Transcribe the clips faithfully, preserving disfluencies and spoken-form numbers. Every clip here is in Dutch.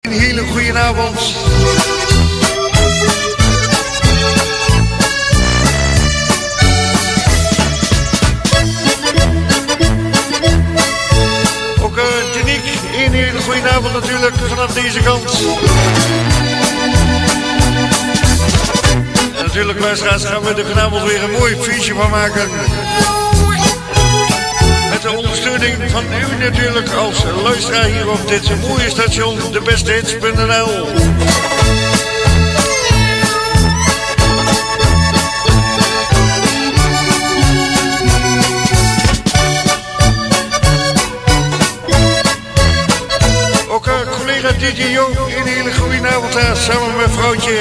Een hele goede avond. Ook uh, Janiek, een hele goede avond natuurlijk vanaf deze kant. En natuurlijk luisteraars gaan we er vanavond weer een mooi feestje van maken. Met de ondersteuning van u natuurlijk als luisteraar hier op dit mooie station, de beste hits punt n l. Ook uh, collega D J Jo, een hele goede avond daar, samen met vrouwtje.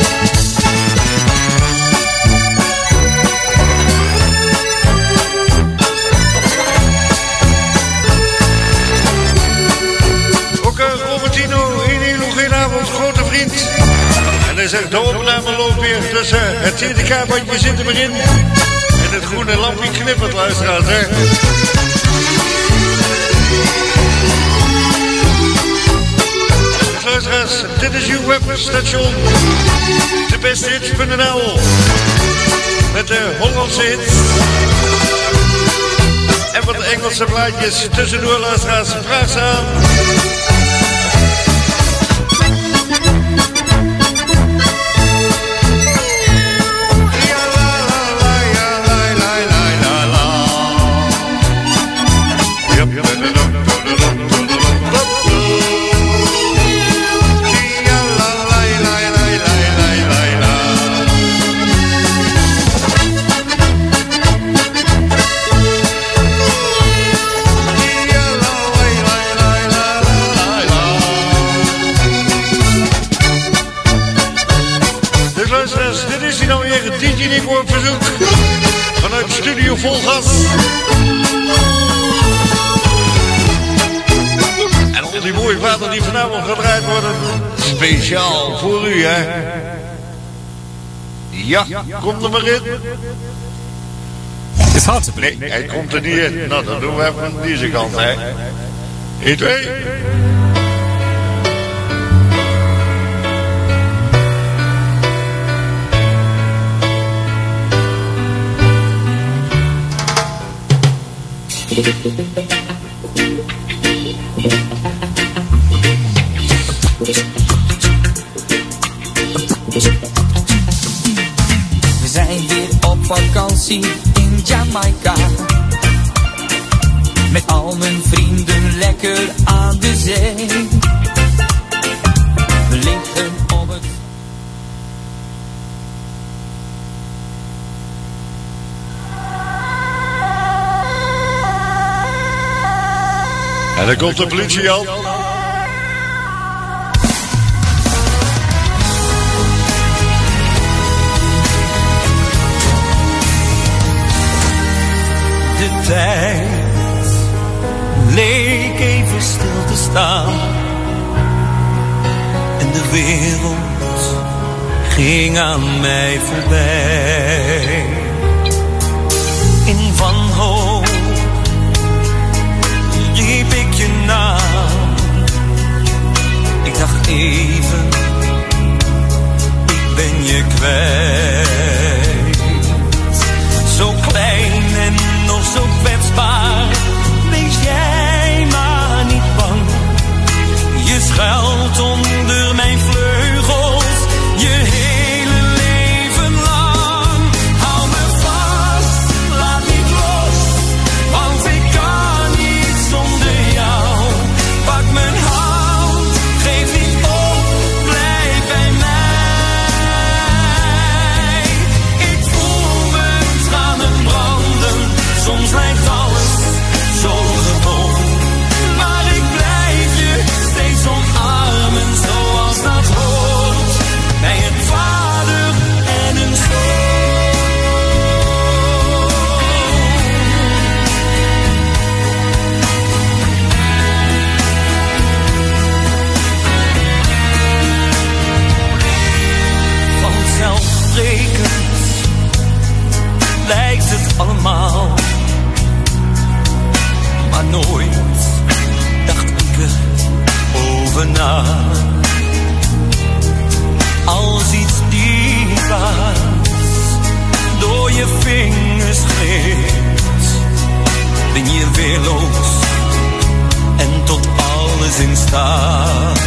Grote vriend. En hij zegt de opname loopt weer. Dus uh, het T D K-bandje zit er weer in. En het groene lampje knippert, luisteraars. Hè. Dus luisteraars, dit is uw webstation. De beste hits punt n l. Met de Hollandse hits. En wat Engelse plaatjes tussendoor, luisteraars. Vraag ze aan. D J Nico op verzoek vanuit Studio Volgas. En al die mooie vader die vanavond gedraaid worden, speciaal voor u, hè. Ja, komt er maar in. It's hard to believe. Nee, hij komt er niet in. Nou, dan doen we even aan deze kant, hè. één, twee. We zijn weer op vakantie in Jamaica. Met al mijn vrienden lekker aan de zee. We liggen op het... En dan komt de politie al. De tijd leek even stil te staan. En de wereld ging aan mij voorbij. In wanhoop riep ik je naam. Ik dacht even, ik ben je kwijt. Zo klein en nog zo kwetsbaar. Wees jij maar niet bang. Je schuilt onder mijn vleugels. Je hele leven lang. Hou me vast, laat niet los. Want ik kan niet zonder jou. staat.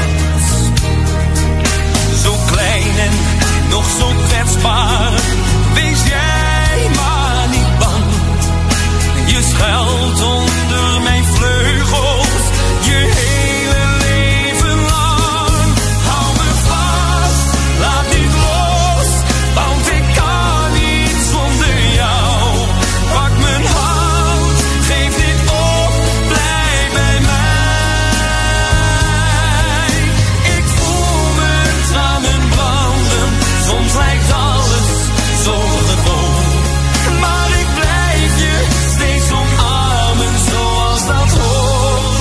Zo klein en nog zo kwetsbaar, wees jij maar niet bang. Je schuilt onder mijn vleugels, je hele leven lang. Hou me vast, laat niet los, want ik kan niet zonder jou. Pak mijn hand, geef niet op, blijf bij mij. Ik voel mijn tranen branden, soms lijkt alles zo gewoon. Maar ik blijf je steeds omarmen zoals dat hoort.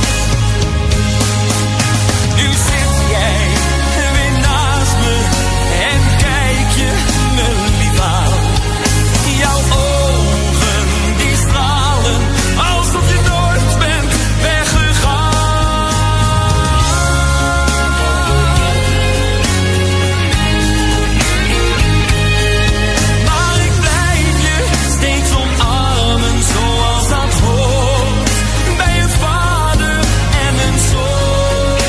Nu zit jij weer naast me en kijk je me lief aan. Jouw ogen die stralen alsof je nooit bent weggegaan. Maar ik blijf je steeds omarmen zoals dat hoort. Bij een vader en een zoon.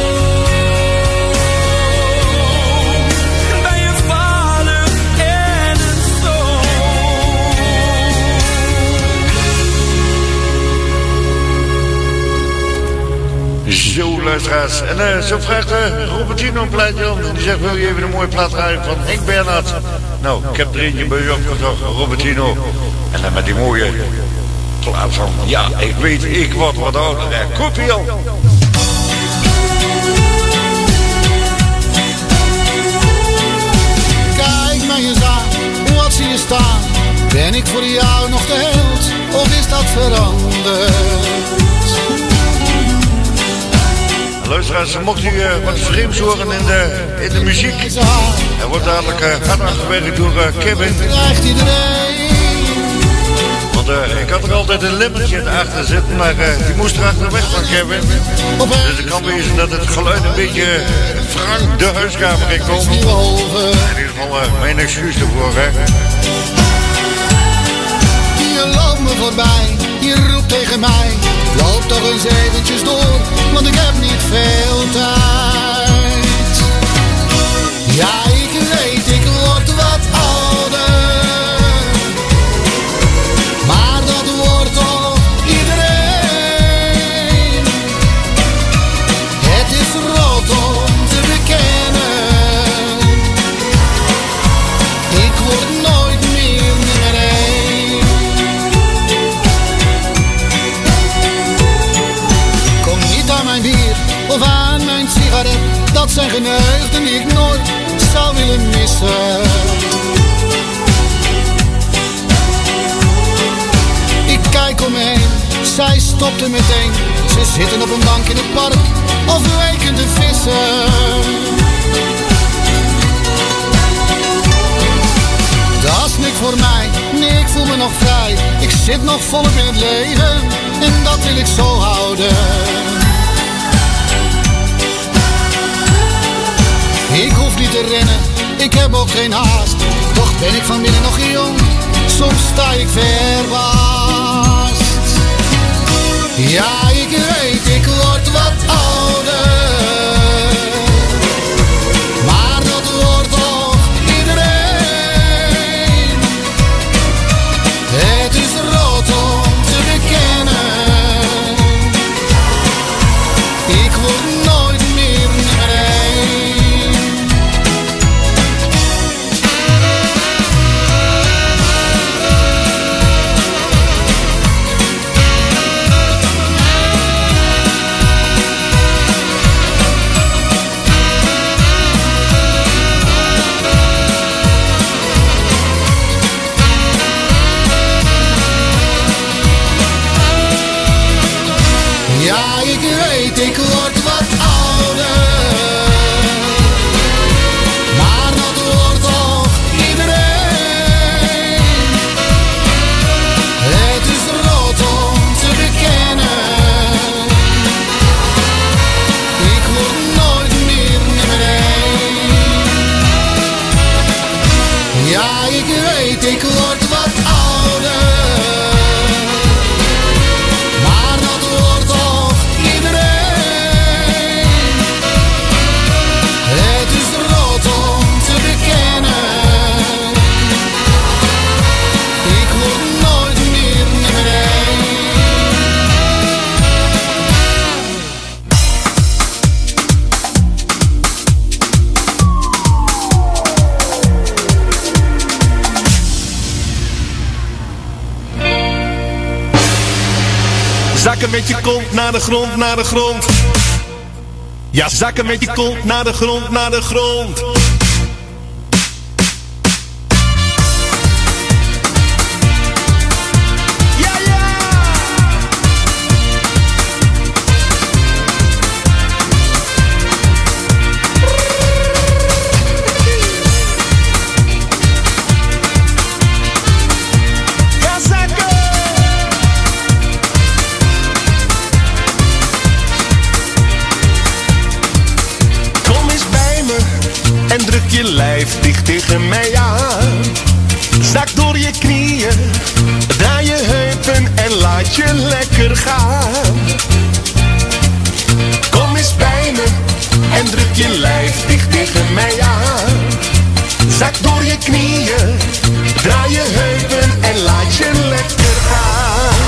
Bij een vader en een Zo, luisteraars. En uh, zo vraagt uh, Robertino een plaatje om. Die zegt, wil je even een mooie plaat draaien van Henk Bernhard? Nou, ik heb er eentje bij u opgezocht, Robertino. En dan met die mooie plaat van, ja, ik weet, ik word wat ouder. Hè. Kopie al. Kijk mij eens aan, wat zie je staan? Ben ik voor jou nog de held, of is dat veranderd? Luisteraars, mocht u uh, wat vreemds horen in de, in de muziek. Er wordt dadelijk uh, hard aangewerkt door uh, Kevin. Krijgt iedereen. Want uh, ik had er altijd een limmertje achter zitten, maar uh, die moest er achter weg van Kevin. Dus het kan wezen dat het geluid een beetje uh, Frank de huiskamer in komt. In ieder geval uh, mijn excuus ervoor, hè. Je loopt me voorbij, je roept tegen mij. Loop toch eens eventjes door, want ik heb niet veel tijd. Ja, ik weet, ik word wat ouder. Maar dat wordt toch iedereen. Het is rot om te bekennen. Ik word nooit meer nummer één. Of aan mijn sigaret, dat zijn geneugden die ik nooit zou willen missen. Ik kijk om me heen, zij stopte meteen. Ze zitten op een bank in het park, of weken te vissen. Dat is niks voor mij, nee, ik voel me nog vrij. Ik zit nog volop in het leven, en dat wil ik zo houden. Ik hoef niet te rennen, ik heb ook geen haast. Toch ben ik van binnen nog jong, soms sta ik verbaasd. Ja, ik weet, ik word wat ouder. Maar dat wordt toch iedereen. Het is rot om te bekennen. Ik word nooit meer nummer één. zakken met je kont naar de grond, naar de grond. Ja, zakken met je kont naar de grond, naar de grond. En druk je lijf dicht tegen mij aan. Zak door je knieën, draai je heupen en laat je lekker gaan. Kom eens bij me en druk je lijf dicht tegen mij aan. Zak door je knieën, draai je heupen en laat je lekker gaan.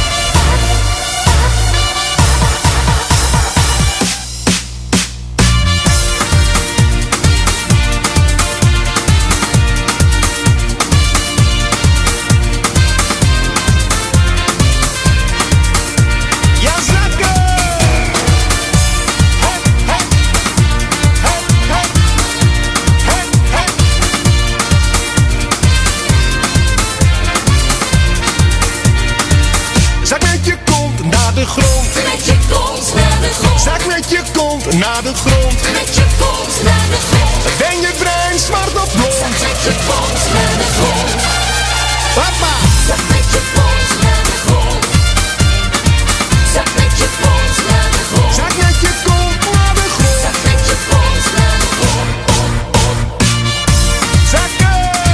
Zak met je kont naar de grond. Met je kont naar de grond. Ben je brein zwart of blond? Zak met je kont naar de grond. Papa! Zak met je kont naar de grond. Zak met je kont naar de grond. Zak met je kont naar de grond. Zak met je kont naar de grond. Zakken!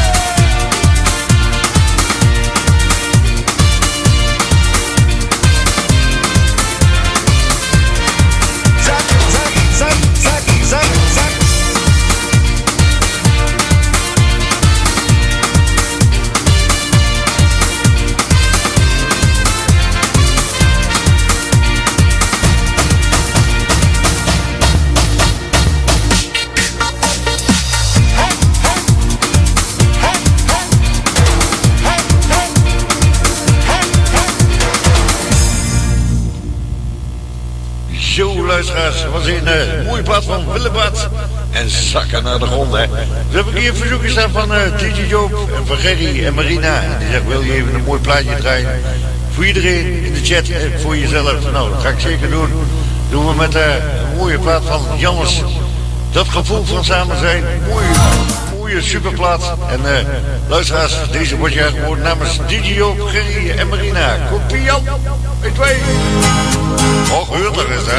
Zo, luisteraars, was een uh, mooie plaat van Willebad en zakken naar de grond, hè. We hebben hier verzoeken staan van uh, D J Joop en van Gerry en Marina. En die zegt, wil je even een mooi plaatje draaien? Voor iedereen in de chat en voor jezelf. Nou, dat ga ik zeker doen. Doen we met uh, een mooie plaat van Jannes. Dat gevoel van samen zijn. Mooie, mooie superplaat. En uh, luisteraars, deze wordt jaar geworden namens D J Joop, Gerry en Marina. Kopie Jan, één, twee. Och, hoort er eens, hè.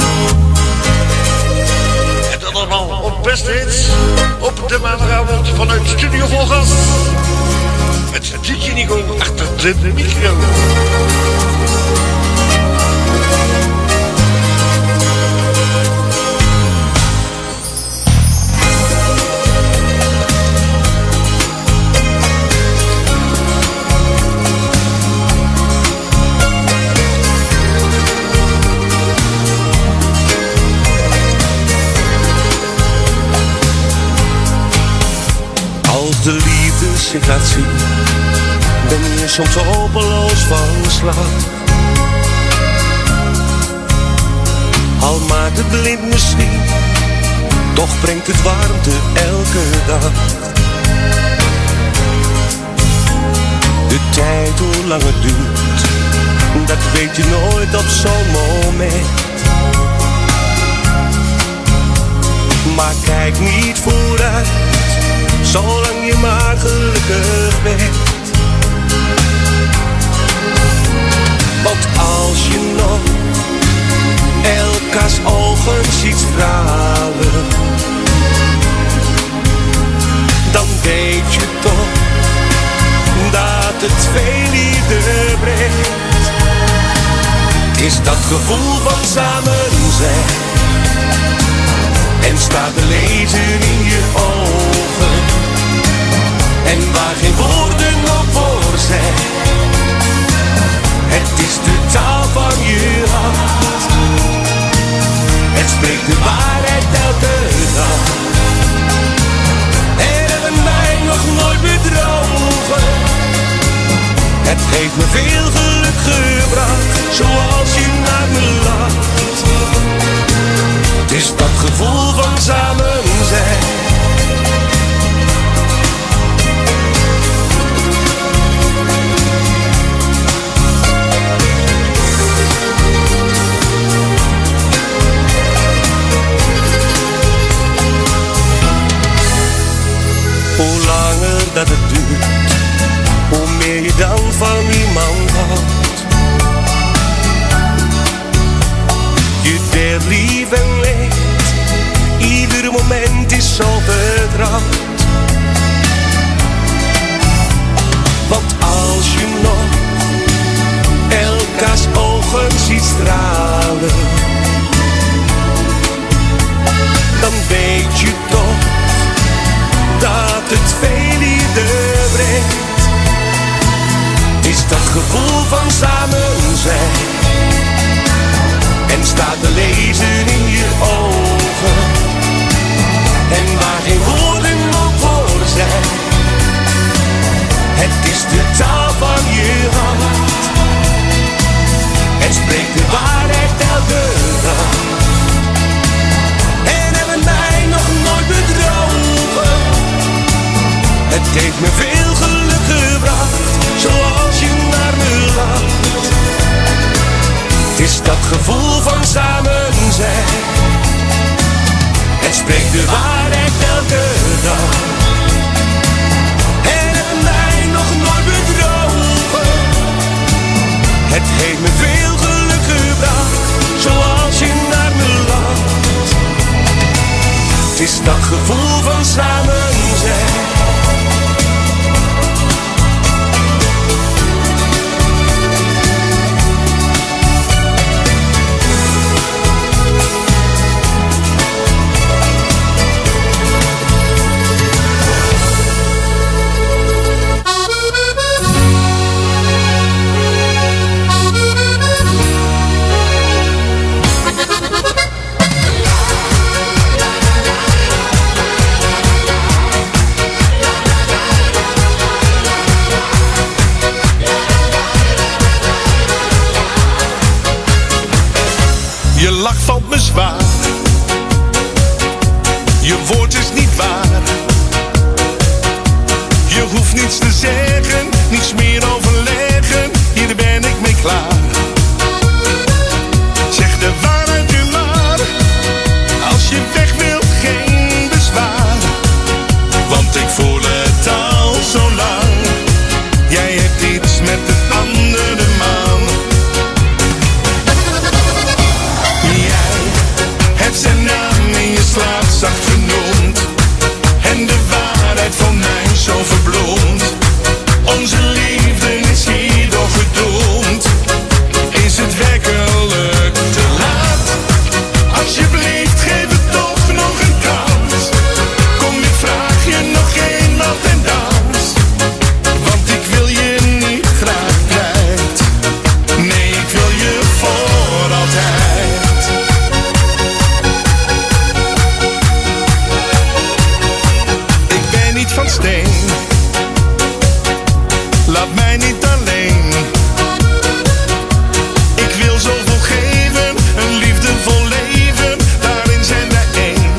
En dat allemaal op beste hits. Op de maandagavond vanuit Studio Volgas. Met D J Nico achter de micro. De liefde zich laat zien, ben je soms hopeloos van slag. Al maakt het blind misschien, toch brengt het warmte elke dag. De tijd hoe lang het duurt, dat weet je nooit op zo'n moment. Maar kijk niet vooruit, zolang je maar gelukkig bent. Want als je nog elkaars ogen ziet stralen, dan weet je toch dat het veel liefde brengt. Het is dat gevoel van samen zijn en staat te lezen in je ogen. En waar geen woorden op voor zijn, het is de taal van je hart. Het spreekt de waarheid elke dag. En hebben mij nog nooit bedrogen. Het heeft me veel geluk gebracht, zoals Hoe langer dat het duurt, hoe meer je dan van iemand houdt. Je deelt lief en leed, ieder moment is zo vertrouwd. Want als je nog elkaars ogen ziet stralen, dan weet je toch dat het veel liefde brengt. Het is dat gevoel van samen zijn en staat te lezen in je ogen. En waar geen woorden nog voor zijn, het is de taal van je hart. Het spreekt de waarheid elke dag. En hebben mij nog nooit bedrogen. Het heeft me veel geluk gebracht, zoals je naar me lacht. Het is dat gevoel van samen zijn. Het spreekt de waarheid elke dag. En hebben mij nog nooit bedrogen. Het heeft me veel geluk gebracht, zoals je naar me lacht. Het is dat gevoel van samen zijn. Je lach valt me zwaar, je woord is niet waar. Je hoeft niets te zeggen, niets meer overleggen, hier ben ik mee klaar. Zeg de waarheid nu maar, als je weg wilt geen bezwaar. Want ik voel het al zo lang, jij hebt iets met de andere man. Zijn naam in je slaap zacht genoemd en de waarheid van mij zo verbloemd. Onze liefde is hierdoor gedoemd. Is het werkelijk te laat? Alsjeblieft geef het toch nog een kans. Kom, ik vraag je nog eenmaal ten dans. Want ik wil je niet graag kwijt. Nee, ik wil je voor altijd. Van steen, laat mij niet alleen. Ik wil zoveel geven, een liefdevol leven, daarin zijn wij één.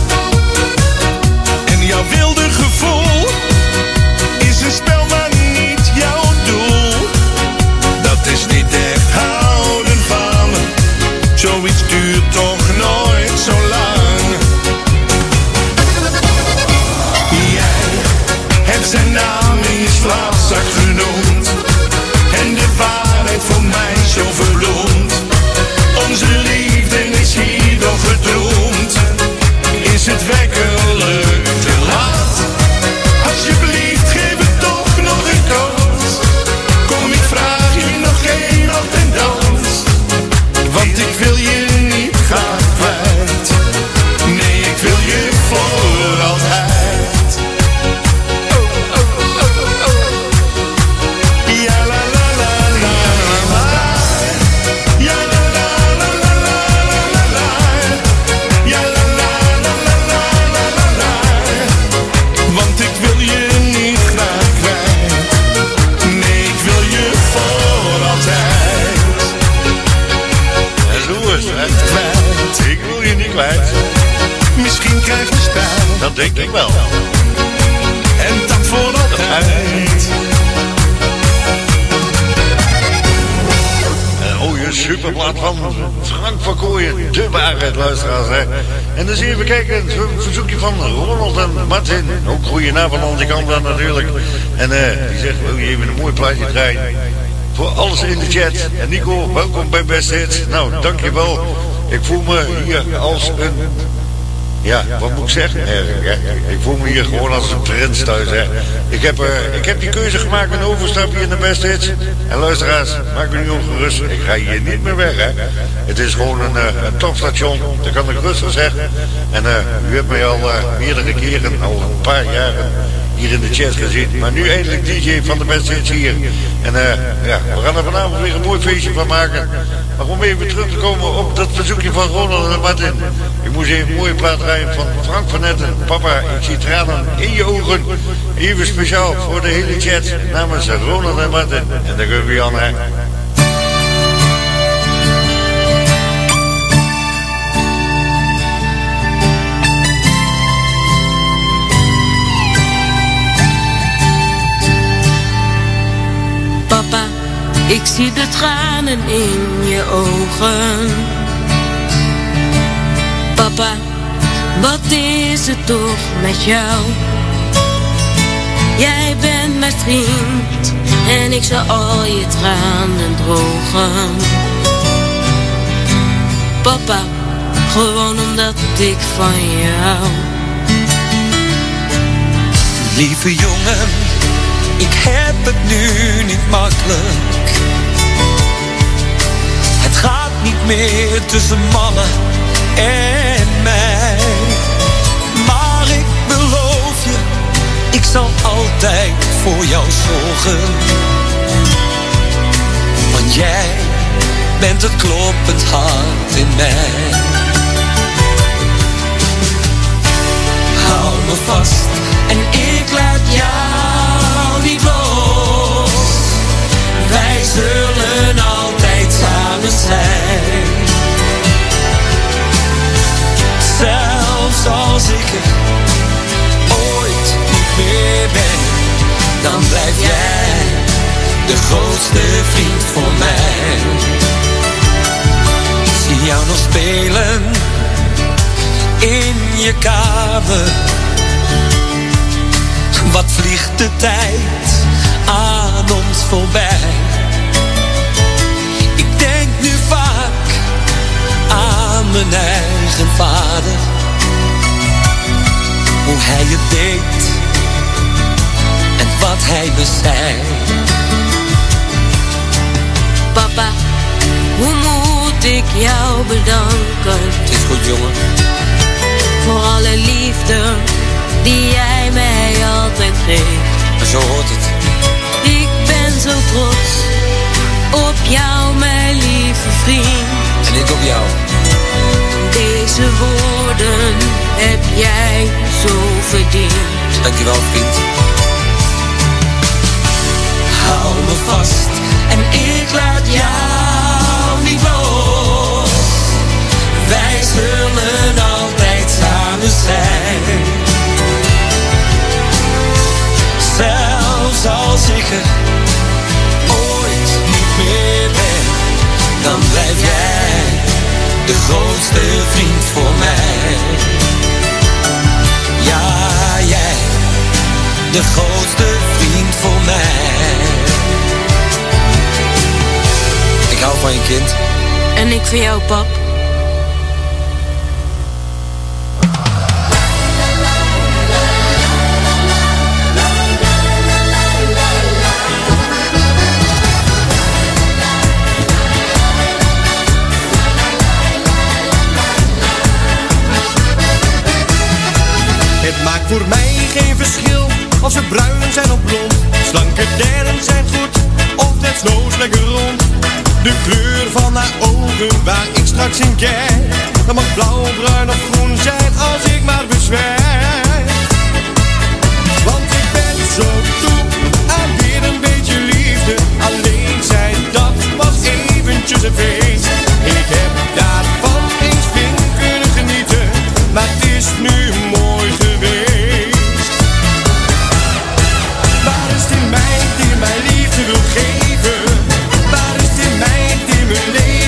En jouw wilde gevoel is een spel, maar niet jouw doel. Dat is niet echt houden van, zoiets duurt toch nooit zo lang. Zijn naam in je slaapzak genoemd en de waarheid voor mij zo verbloemd. Onze liefde is hierdoor gedroomd. Is het werkelijk te laat? Alsjeblieft geef het toch nog een kans. Kom, ik vraag je nog eenmaal ten dans. Want ik wil je niet graag kwijt. Nee, ik wil je voor altijd. Ik wil je niet kwijt. Misschien krijg je spijt. Dat denk ik wel. En dat voor altijd. Uh, oh mooie superblad van Frank van Kooijen, de waarheid luisteraars. Hè. En dan zien we kijken, een verzoekje van Ronald en Martin. Ook goede naam van onze kant dan natuurlijk. En uh, die zegt, wil je even een mooi plaatje draaien? Voor alles in de chat. En Nico, welkom bij Best Hits. Nou, dankjewel. Ik voel me hier als een... Ja, wat moet ik zeggen? Ja, ik voel me hier gewoon als een prins thuis. Hè. Ik, heb, uh, ik heb die keuze gemaakt met een overstapje in de Best Hits. En luisteraars, maak me nu ongerust. Ik ga hier niet meer weg. Hè. Het is gewoon een, uh, een topstation. Dat kan ik rustig zeggen. En uh, u hebt mij al uh, meerdere keren, al een paar jaren... hier in de chat gezien. Maar nu eindelijk D J van de Best Hits hier. En uh, ja, we gaan er vanavond weer een mooi feestje van maken. Maar om even terug te komen op dat verzoekje van Ronald en Martin. Ik moest even een mooie plaat draaien van Frank van Netten. Papa, ik zie tranen in je ogen. Even speciaal voor de hele chat namens Ronald en Martin. En daar kunnen we aan, hè. Papa, ik zie de tranen in je ogen. Papa, wat is het toch met jou? Jij bent mijn vriend en ik zal al je tranen drogen. Papa, gewoon omdat ik van je hou. Lieve jongen, ik heb het nu niet makkelijk. Het gaat niet meer tussen mannen en mij. Maar ik beloof je, ik zal altijd voor jou zorgen. Want jij bent het kloppend hart in mij. Hou me vast en ik laat jou niet los. Wij zullen altijd samen zijn. Zelfs als ik er ooit niet meer ben, dan blijf jij de grootste vriend voor mij. Ik zie jou nog spelen in je kamer. Wat vliegt de tijd aan ons voorbij. Ik denk nu vaak aan mijn eigen vader. Hoe hij het deed en wat hij me zei. Papa, hoe moet ik jou bedanken? Het is goed, jongen. Voor alle liefde die jij mij altijd geeft. En zo hoort het. Ik ben zo trots op jou, mijn lieve vriend. En ik op jou. Deze woorden heb jij zo verdiend. Dankjewel, vriend. Hou me vast en ik laat jou niet los. Wij zullen altijd samen zijn. Zelfs als ik er ooit niet meer ben, dan blijf jij de grootste vriend voor mij. Ja, jij, de grootste vriend voor mij. Ik hou van je, kind. En ik van jou, pap. Het maakt voor mij geen verschil of ze bruin zijn of blond. Slanke delen zijn goed of desnoods lekker rond. De kleur van haar ogen waar ik straks in kijk, dat mag blauw, bruin of groen zijn als ik maar bezwijk. Want ik ben zo toe aan weer een beetje liefde. Alleen zijn, dat was eventjes een feest. Ik heb daarvan eens flink kunnen genieten, maar het is nu mooi geweest. Waar is die meid die mij liefde wil geven? Waar is die meid die me leven?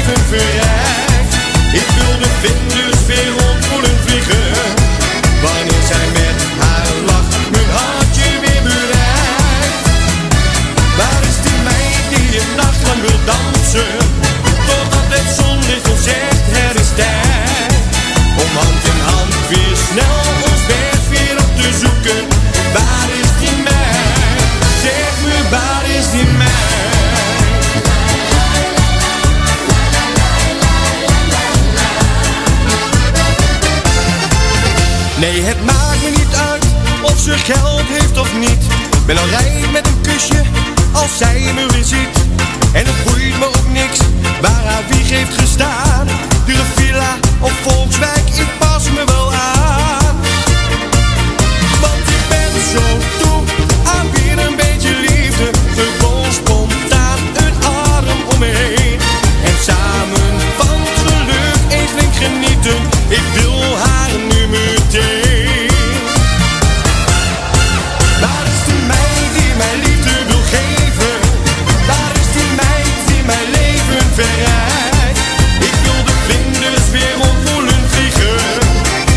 Nee, het maakt me niet uit of ze geld heeft of niet. Ben al rijk met een kusje als zij me weer ziet. En het boeit me ook niks waar haar wieg heeft gestaan. Dure villa of Volkswijk, ik pas me wel aan. Want ik ben zo toe aan weer een beetje liefde. Gewoon spontaan een arm om me heen. En samen van het geluk eens flink genieten. Ik wil haar nu meteen. Waar is die meid die mij liefde wil geven? Waar is die meid die mijn leven verrijkt? Ik wil de vlinders weer rondwoelen vliegen.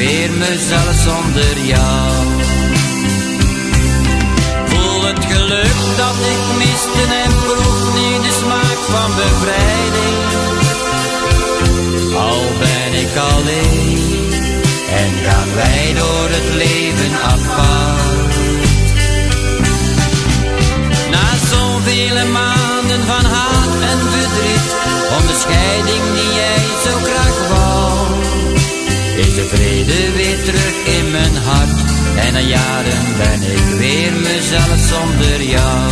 weer mezelf zonder jou. Voel het geluk dat ik miste en proef nu de smaak van bevrijding. Al ben ik alleen en gaan wij door het leven apart. Na zoveel maanden van haat en verdriet, om de scheiding die jij zo graag wou, is de vrede weer terug in mijn hart. En na jaren ben ik weer mezelf zonder jou.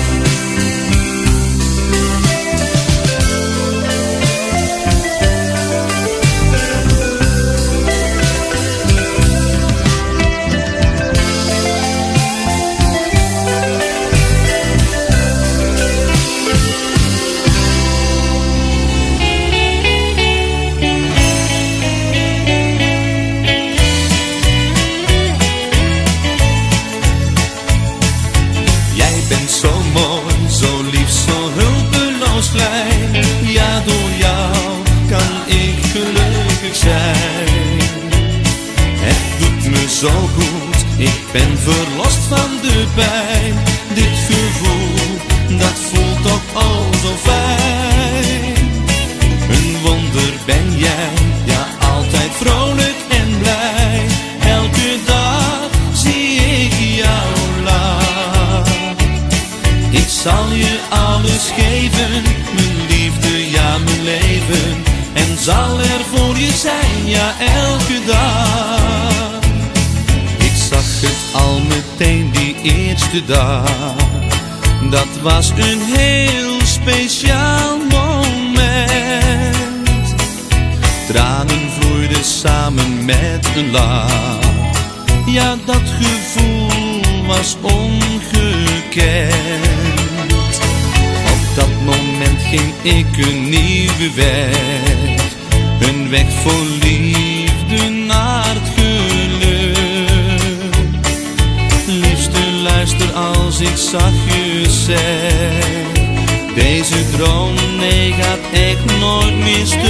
Ja, door jou kan ik gelukkig zijn. Het doet me zo goed, ik ben verlost van de pijn. Dit gevoel, dat voelt toch al zo fijn. Een wonder ben jij, ja altijd vrolijk en blij. Elke dag zie ik jou lachen. Ik zal je alles geven, mijn liefde, ja mijn leven. En zal er voor je zijn, ja elke dag. Ik zag het al meteen die eerste dag. Dat was een heel speciaal moment. Tranen vloeiden samen met een lach. Ja, dat gevoel was ongekend. Op dat moment ging ik een nieuwe weg. Een weg vol liefde naar het geluk. Liefste, luister als ik zachtjes zeg. Deze droom, nee, gaat echt nooit meer stuk.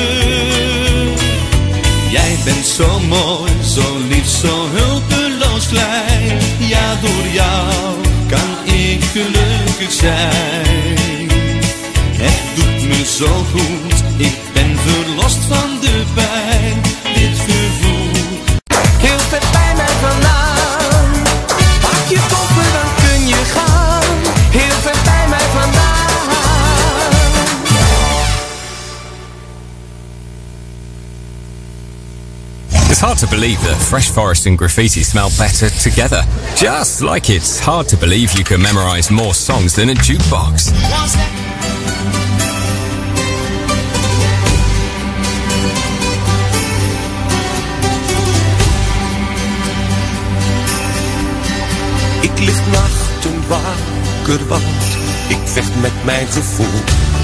Jij bent zo mooi, zo lief, zo hulpeloos klein. Ja, door jou kan ik gelukkig zijn. Het doet me zo goed, ik ben verlost van de pijn. Dit gevoel heel ver bij mij vandaan. Pak je koffer, dan kun je gaan. Heel ver bij mij vandaan. It's hard to believe that Fresh Forest and graffiti smell better together. Just like it's hard to believe you can memorize more songs than a jukebox. Ik lig nachten wakker, want ik vecht met mijn gevoel.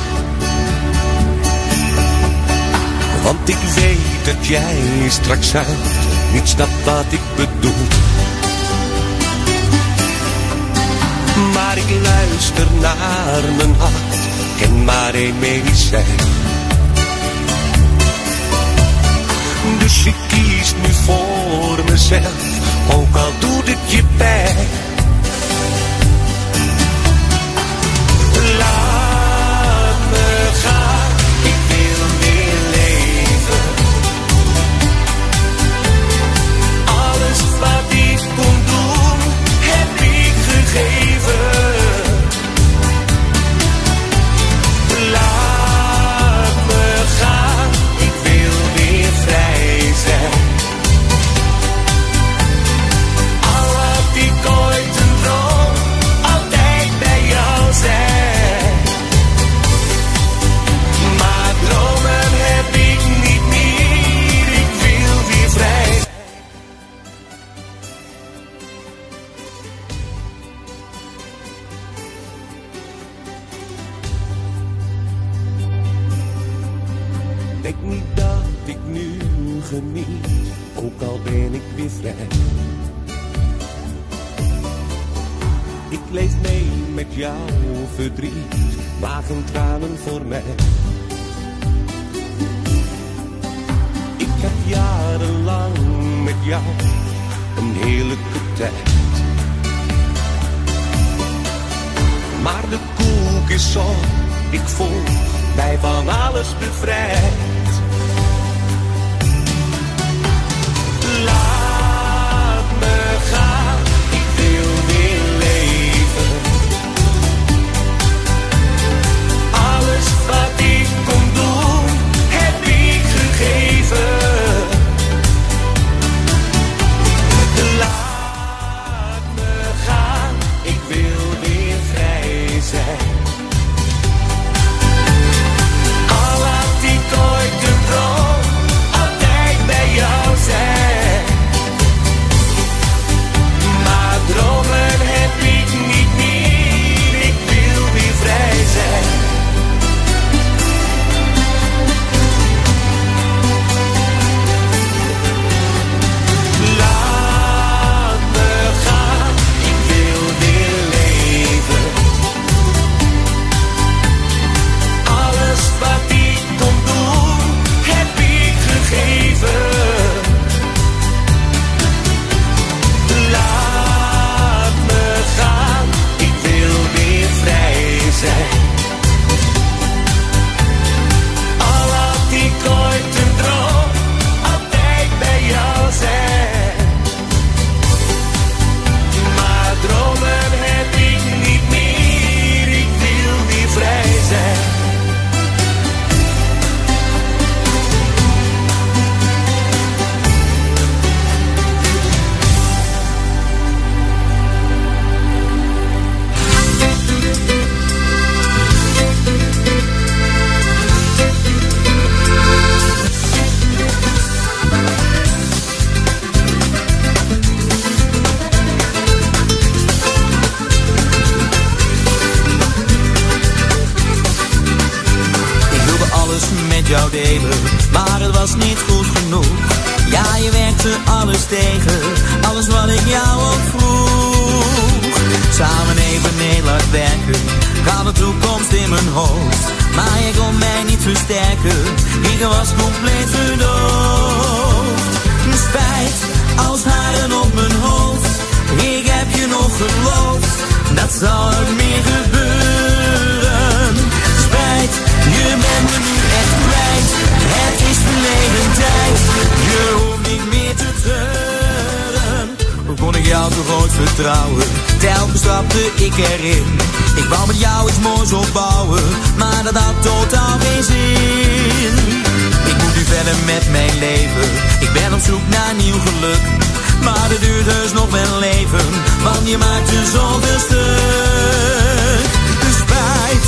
Want ik weet dat jij straks uit niet snapt wat ik bedoel. Maar ik luister naar mijn hart, ken maar één medicijn. Dus ik kies nu voor mezelf, ook al doet het je pijn. Laat me gaan, ik wil weer leven. Alles wat ik kon doen, heb ik gegeven. Laat me gaan, ik wil weer vrij zijn. Al had ik ooit een droom, altijd bij jou zijn. Maar dromen heb ik niet meer, ik wil weer vrij zijn. Denk niet dat ik nu geniet, ook al ben ik weer vrij. Ik leef mee met jouw verdriet, wagen tranen voor mij. Ik heb jarenlang jou een heerlijke tijd. Maar de koek is op, ik voel mij van alles bevrijd. Laat me gaan, ik wil weer leven. Alles wat ik kon doen, heb ik gegeven. Laat me gaan, ik wil weer vrij zijn. Al had ik ooit een droom, altijd bij jou zijn. Maar dromen heb ik niet meer, ik wil weer vrij zijn. Laat me gaan, ik wil weer leven. Alles wat ik kon doen, heb ik gegeven. Laat me gaan, ik wil weer vrij zijn. Al had ik ooit een droom, altijd bij jou zijn. Maar dromen heb ik niet meer, ik wil weer vrij zijn. Ik wilde alles met jou delen, maar het was niet goed genoeg. Ja, je werkte alles tegen, alles wat ik jou ook vroeg. Samen even heel hard werken, gaat de toekomst in mijn hoofd. Maar je kon mij niet versterken, ik was compleet verdoofd. Spijt als haren op mijn hoofd, ik heb je nog geloofd, dat zal nooit meer gebeuren. Spijt, je bent me nu echt kwijt, het is verleden tijd, je hoeft niet meer te treuren. Hoe kon ik jou toch ooit vertrouwen, telkens stapte ik erin. Ik wou met jou iets moois opbouwen, maar dat had totaal geen zin. Ik moet nu verder met mijn leven, ik ben op zoek naar nieuw geluk. Maar het duurt dus nog wel leven, want je maakt je zoveel stuk. Spijt.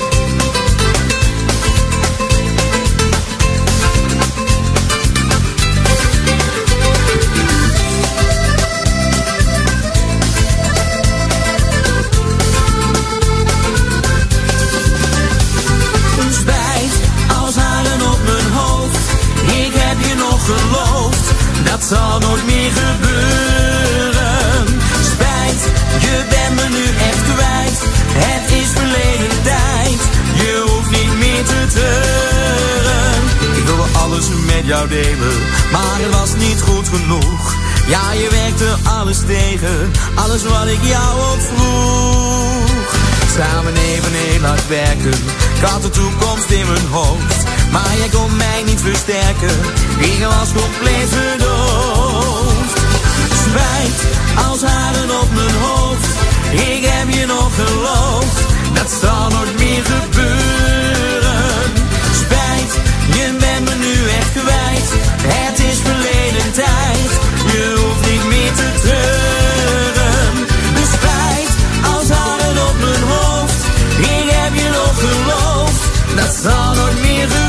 Geloofd, dat zal nooit meer gebeuren. Spijt, je bent me nu echt kwijt, het is verleden tijd, je hoeft niet meer te treuren. Ik wilde alles met jou delen, maar het was niet goed genoeg. Ja, je werkte alles tegen, alles wat ik jou ook vroeg. Samen even heel hard werken, ik had de toekomst in mijn hoofd. Maar jij kon mij niet versterken, ik was compleet verdoofd. Spijt, als haren op mijn hoofd, ik heb je nog geloofd, dat zal nooit meer gebeuren. Spijt, je bent me nu echt kwijt, het is verleden tijd, je hoeft niet meer te treuren. Spijt, als haren op mijn hoofd, ik heb je nog geloofd, dat zal nooit meer gebeuren.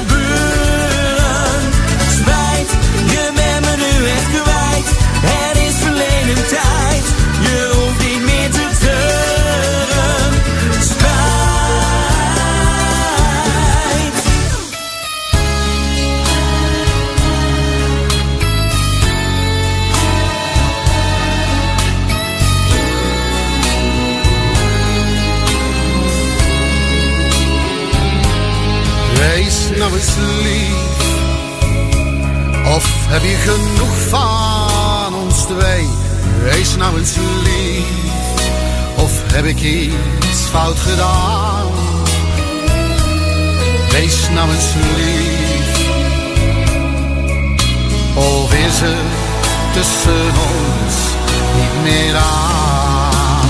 Spijt, je bent me nu echt kwijt, het is verleden tijd, je hoeft niet meer te treuren. Spijt. Wees nou eens lief, of heb je genoeg van twee, wees nou eens lief. Of heb ik iets fout gedaan? Wees nou eens lief. Of is het tussen ons niet meer aan?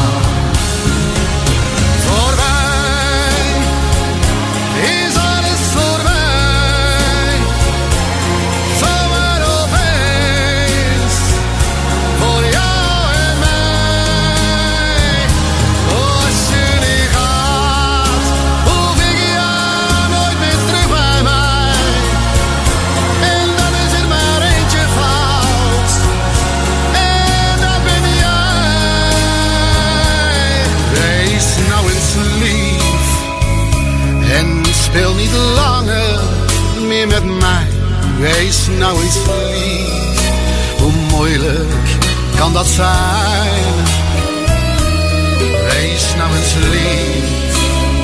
Voorbij is alles voorbij. Zomaar opeens voor jou en mij. Als je niet gaat, hoef ik jou nooit meer terug bij mij. En dan is er maar eentje fout. En dat ben jij. Wees nou eens lief. En speel niet langer meer met mij. Wees nou eens lief. Hoe moeilijk kan dat zijn? Wees nou eens lief.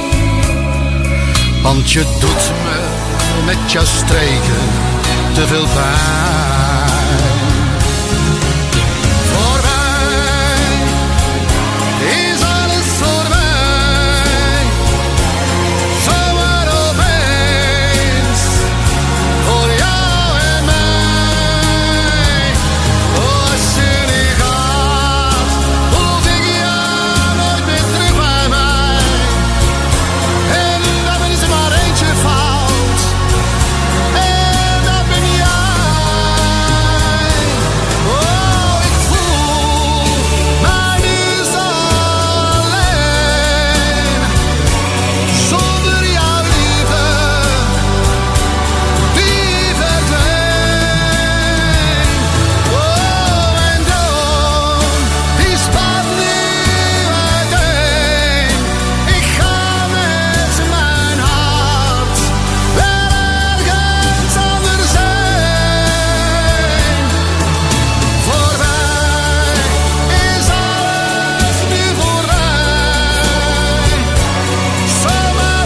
Want je doet me met jouw streken te veel pijn. Voorbij is alles voorbij. Zomaar opeens voor jou en mij. Als je niet gaat, hoef ik jou nooit meer terug bij mij. En dan is er maar eentje fout. En dat ben jij. Oh, ik voel mij nu zo alleen. Zonder jouw liefde, die verdween. Oh, en dan, die spat nu uiteen. Ik ga met mijn hart wel ergens anders heen. Voorbij is alles nu voorbij. Zomaar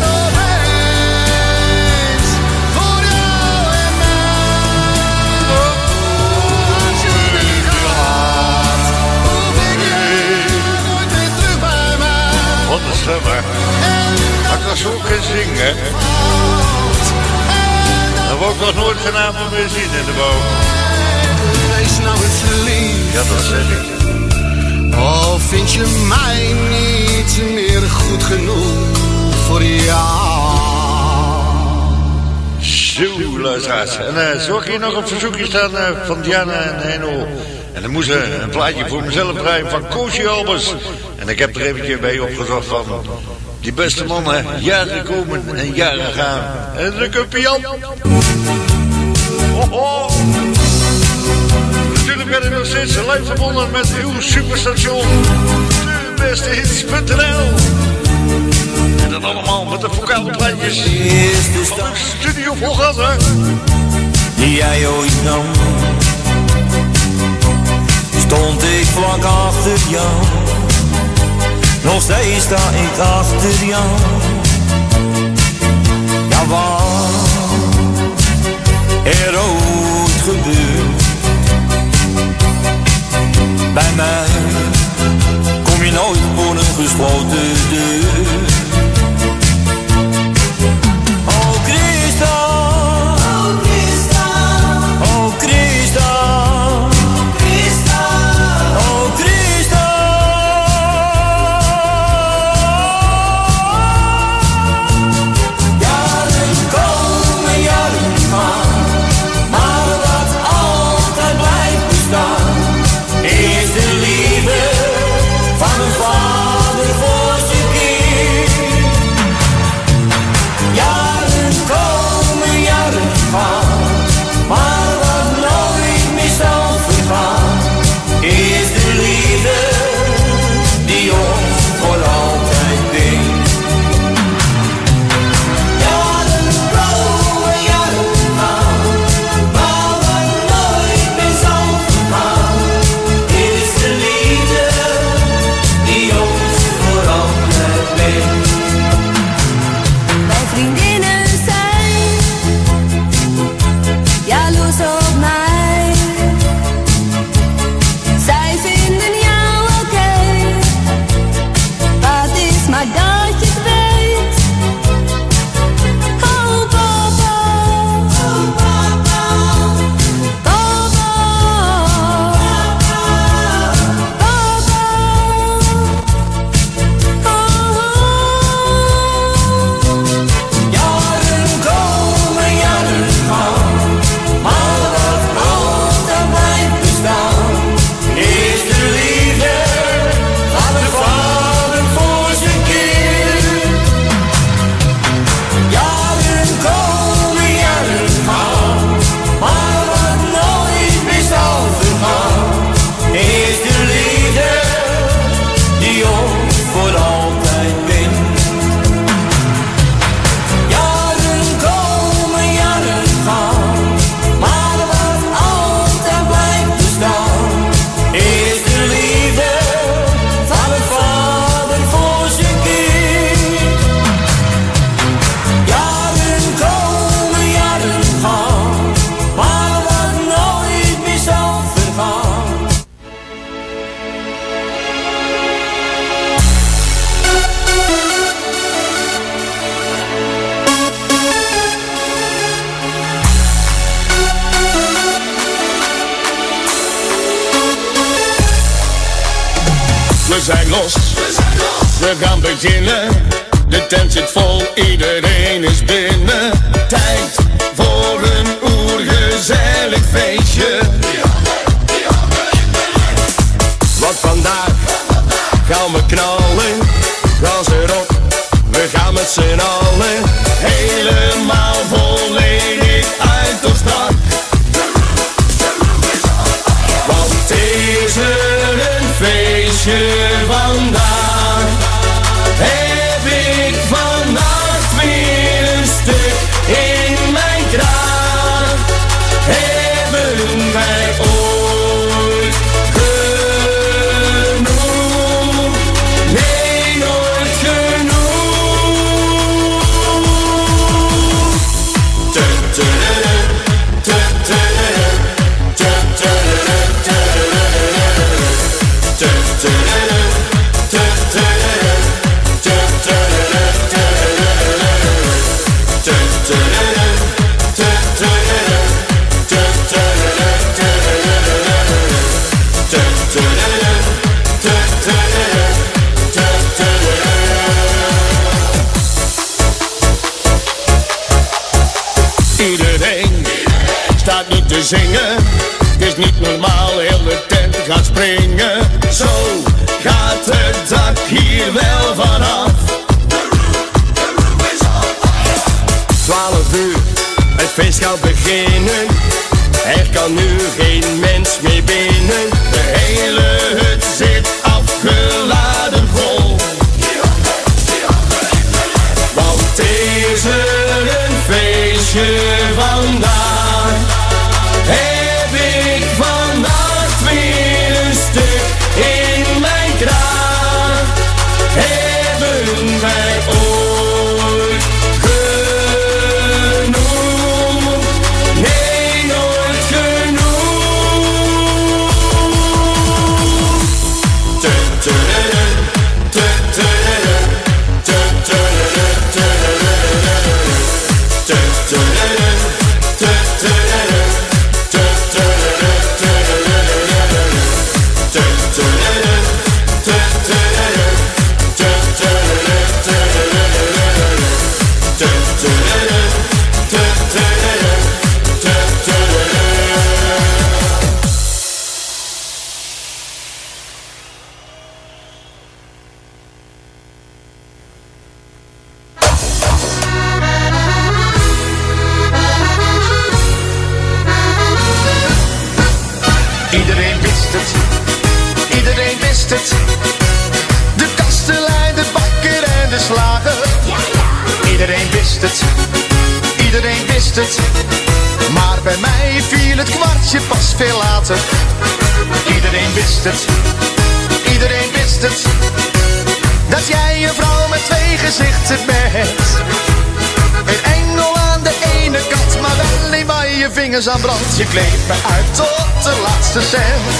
opeens voor jou en mij. Als je niet gaat, hoef ik jou nooit meer terug bij mij. Wat een stemmer. Als ik dat zo kan zingen, dan word ik nog nooit geen avond meer zien in de bouw. Wees nou eens lief. Ja, dat zeg ik. Oh, vind je mij niet meer goed genoeg voor jou? Zo, luisteraars. En uh, zo hier nog een verzoekje staan uh, van Diana en Heino. En dan moest uh, een plaatje voor mezelf draaien van Koosje Albers. En ik heb er eventjes bij opgezocht van die beste mannen, jaren komen en jaren gaan. En dan komt Jan. Oh, oh. Natuurlijk ben ik nog steeds live verbonden met uw superstation, de beste hits punt n l. En dat allemaal met de vocale plaatjes van de studio vol gas, hè? Die jij ooit nam, stond ik vlak achter jou. Nog steeds sta ik achter jou. Ja, wat er ooit gebeurt bij mij, kom je nooit voor een gesloten deur. Oh Christa, oh Christa, oh Christa, Christa, oh Christa. Jaren komen, jaren gaan, maar wat altijd blijft bestaan is de liefde van een vader voor zijn We zijn los, we gaan beginnen. De tent zit vol, iedereen is binnen. Tijd voor een oergezellig feestje. Want vandaag gaan we knallen. Gas erop, we gaan met z'n allen. Helemaal volledig uit ons dak. Want het is er een feestje vandaag. Heb ik vannacht weer een stuk in mijn kraag. Hebben wij ooit genoeg? Nee, nooit genoeg. Iedereen staat nu te zingen. Het is niet normaal, heel de tent gaat springen. Zo gaat het dak hier wel vanaf. Twaalf uur, het feest gaat beginnen. Er kan nu geen mens meer binnen. De hele hut zit afgeladen vol. Want het is er een feestje vandaag. Heb ik vannacht weer een stuk in mijn kraag. Hebben wij ooit genoeg? Nee, nooit genoeg. Iedereen wist het, iedereen wist het. De kastelein, de bakker en de slager. Iedereen wist het, iedereen wist het. Maar bij mij viel het kwartje pas veel later. Iedereen wist het, iedereen wist het. Dat jij een vrouw met twee gezichten bent. Een engel aan de ene kant, maar wel niet waar je vingers aan brandt. Je kleedt me uit tot de laatste cent.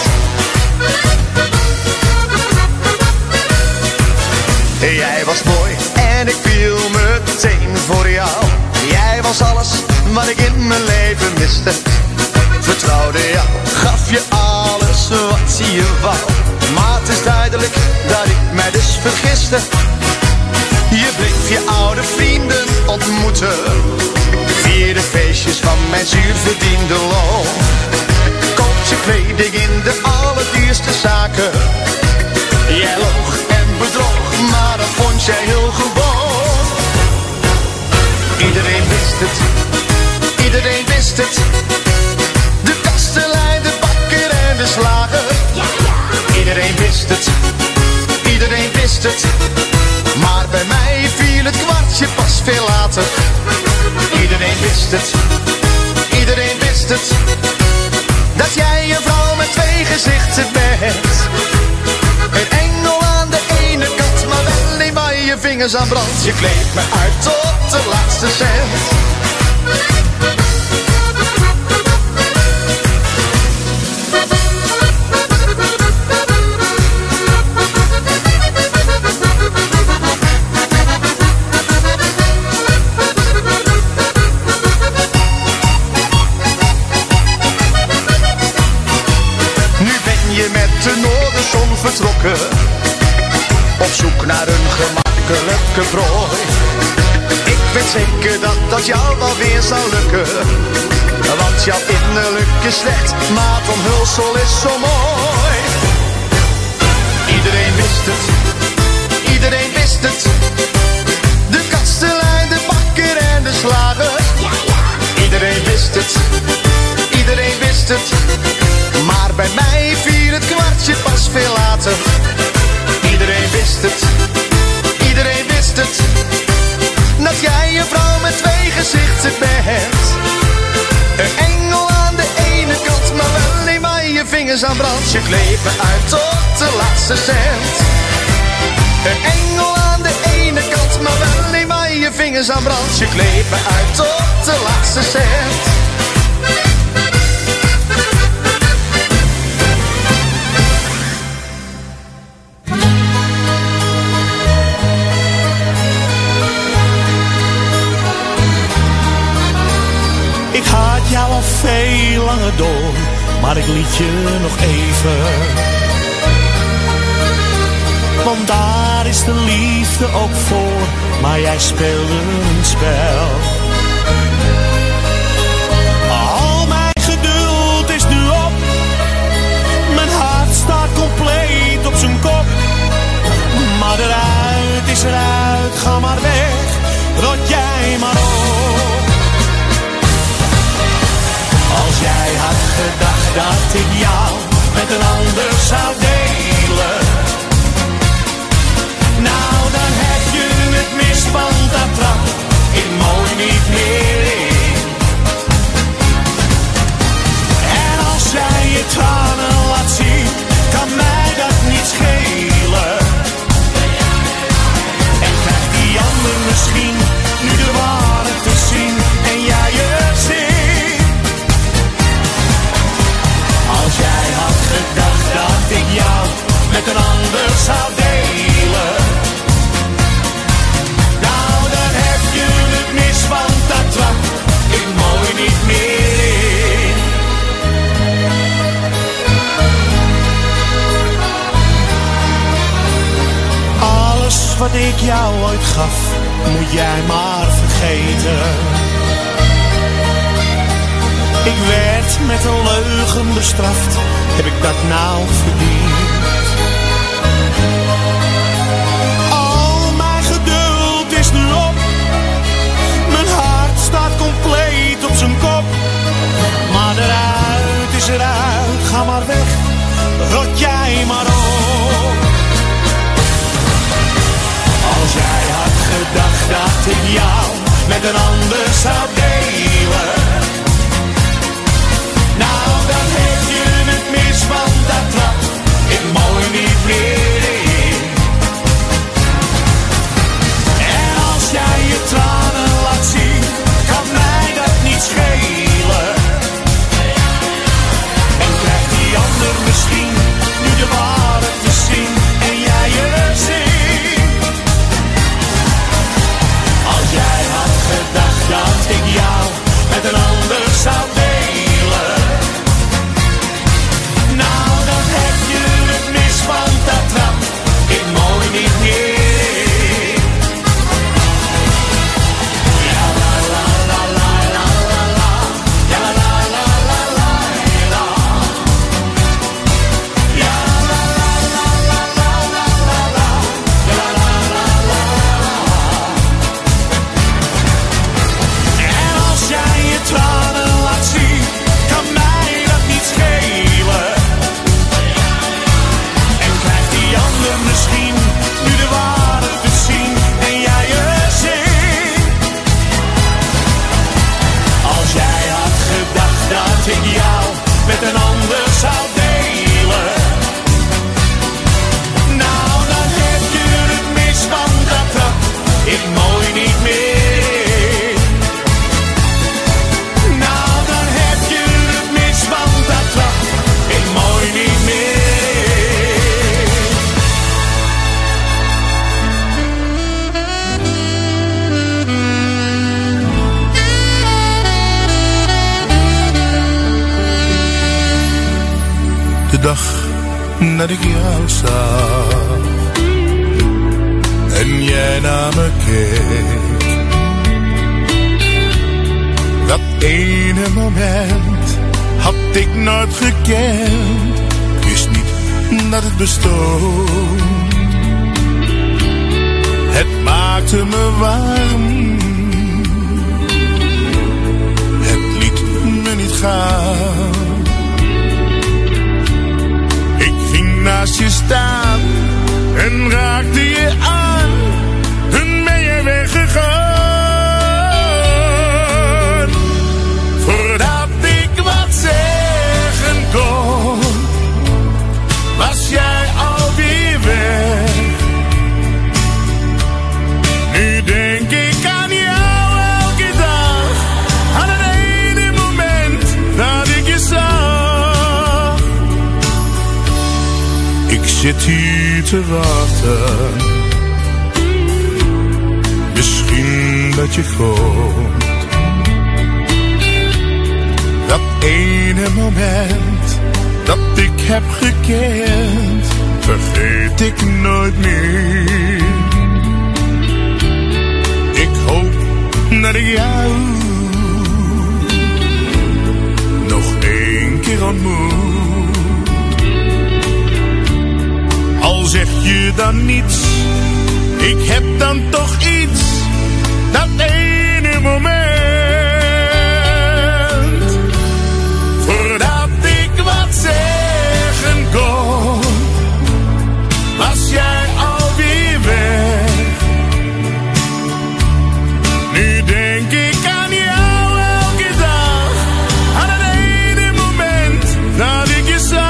Jij was mooi en ik viel meteen voor jou. Jij was alles wat ik in mijn leven miste. Vertrouwde jou, gaf je alles wat je wou. Maar het is duidelijk dat ik mij dus vergiste. Je bleef je oude vrienden ontmoeten. Vierde feestjes van mijn zuurverdiende loon. Koop je kleding in de allerduurste zaken. Jij loog en bedroog, maar dat vond jij heel gewoon. Iedereen wist het, iedereen wist het. De kastelein, de bakker en de slager. Iedereen wist het, iedereen wist het. Maar bij mij viel het kwartje pas veel later. Iedereen wist het, iedereen wist het. Dat jij een vrouw met twee gezichten bent. Een engel aan de ene kant, maar wel niet waar je vingers aan brandt. Je kleedt me uit tot de laatste cent. Je met de noordenzon vertrokken. op zoek naar een gemakkelijke prooi. Ik weet zeker dat dat jou wel weer zou lukken, want jouw innerlijk is slecht, maar het omhulsel is zo mooi. Iedereen wist het, iedereen wist het, de kastelein, de bakker en de slager. Iedereen wist het, iedereen wist het, maar bij mij viel het kwartje pas veel later. Iedereen wist het, iedereen wist het, dat jij een vrouw met twee gezichten bent. Een engel aan de ene kant, maar wel alleen maar je vingers aan brand. Je kleedt me uit tot de laatste cent. Een engel aan de ene kant, maar wel alleen maar je vingers aan brand. Je kleedt me uit tot de laatste cent. Ik had jou al veel langer door, maar ik liet je nog even. Want daar is de liefde ook voor, maar jij speelde een spel. Al mijn geduld is nu op, mijn hart staat compleet op zijn kop. Maar eruit is eruit, ga maar weg, rot jij maar op. Als jij had gedacht dat ik jou met een ander zou delen, nou dan heb je het mis, want dat trap ik mooi niet meer in. En als jij je tranen laat zien, kan mij dat niet schelen. En krijgt die ander misschien nu de waarheid te zien en jij het ziet. Als jij had gedacht dat ik jou met een ander zou delen, nou dan heb je het mis, want dat trap ik mooi niet meer in. Alles wat ik jou ooit gaf, moet jij maar vergeten. Ik werd met een leugen bestraft, heb ik dat nou verdiend? Al mijn geduld is nu op, mijn hart staat compleet op zijn kop. Maar eruit is eruit, ga maar weg, rot jij maar op. Als jij had gedacht dat ik jou met een ander zou delen, nou dan heb je het mis, want dat trap ik mooi niet meer in. En als jij je tranen laat zien, kan mij dat niet schelen. En krijgt die ander misschien nu de waarheid te zien en jij het ziet. Als jij had gedacht dat ik jou met een ander zou delen, nou dan heb je het mis, want dat trap ik mooi niet meer. Ja la la la la la la la, ja la la la la la la, ja la la la la la la la la, ja la la la la. En als jij je tranen laat zien, kan mij dat niet schelen. En krijgt die ander misschien nu de waarheid te zien en jij het ziet. Als jij had gedacht dat ik jou met een ander zou delen, nou dan heb je het mis, want dat trap ik mooi niet meer. Nou dan heb je het mis, want dat trap ik mooi niet meer. De dag dat ik jou zag, en jij naar me keek. Dat ene moment had ik nooit gekend. Ik wist niet dat het bestond. Het maakte me warm. Het liet me niet gaan. Ik ging naast je staan en raakte je aan. En ben je weggegaan. Voordat ik wat zeggen kon, was jij alweer weg. Nu denk ik aan jou elke dag, aan het ene moment dat ik je zag. Ik zit hier te wachten, misschien dat je komt. Dat ene moment dat ik heb gekend, vergeet ik nooit meer. Ik hoop dat ik jou nog één keer ontmoet. Al zeg je dan niets, ik heb dan toch iets. Dat ene moment, voordat ik wat zeggen kon, was jij alweer weg. Nu denk ik aan jou elke dag, aan het ene moment dat ik je zag.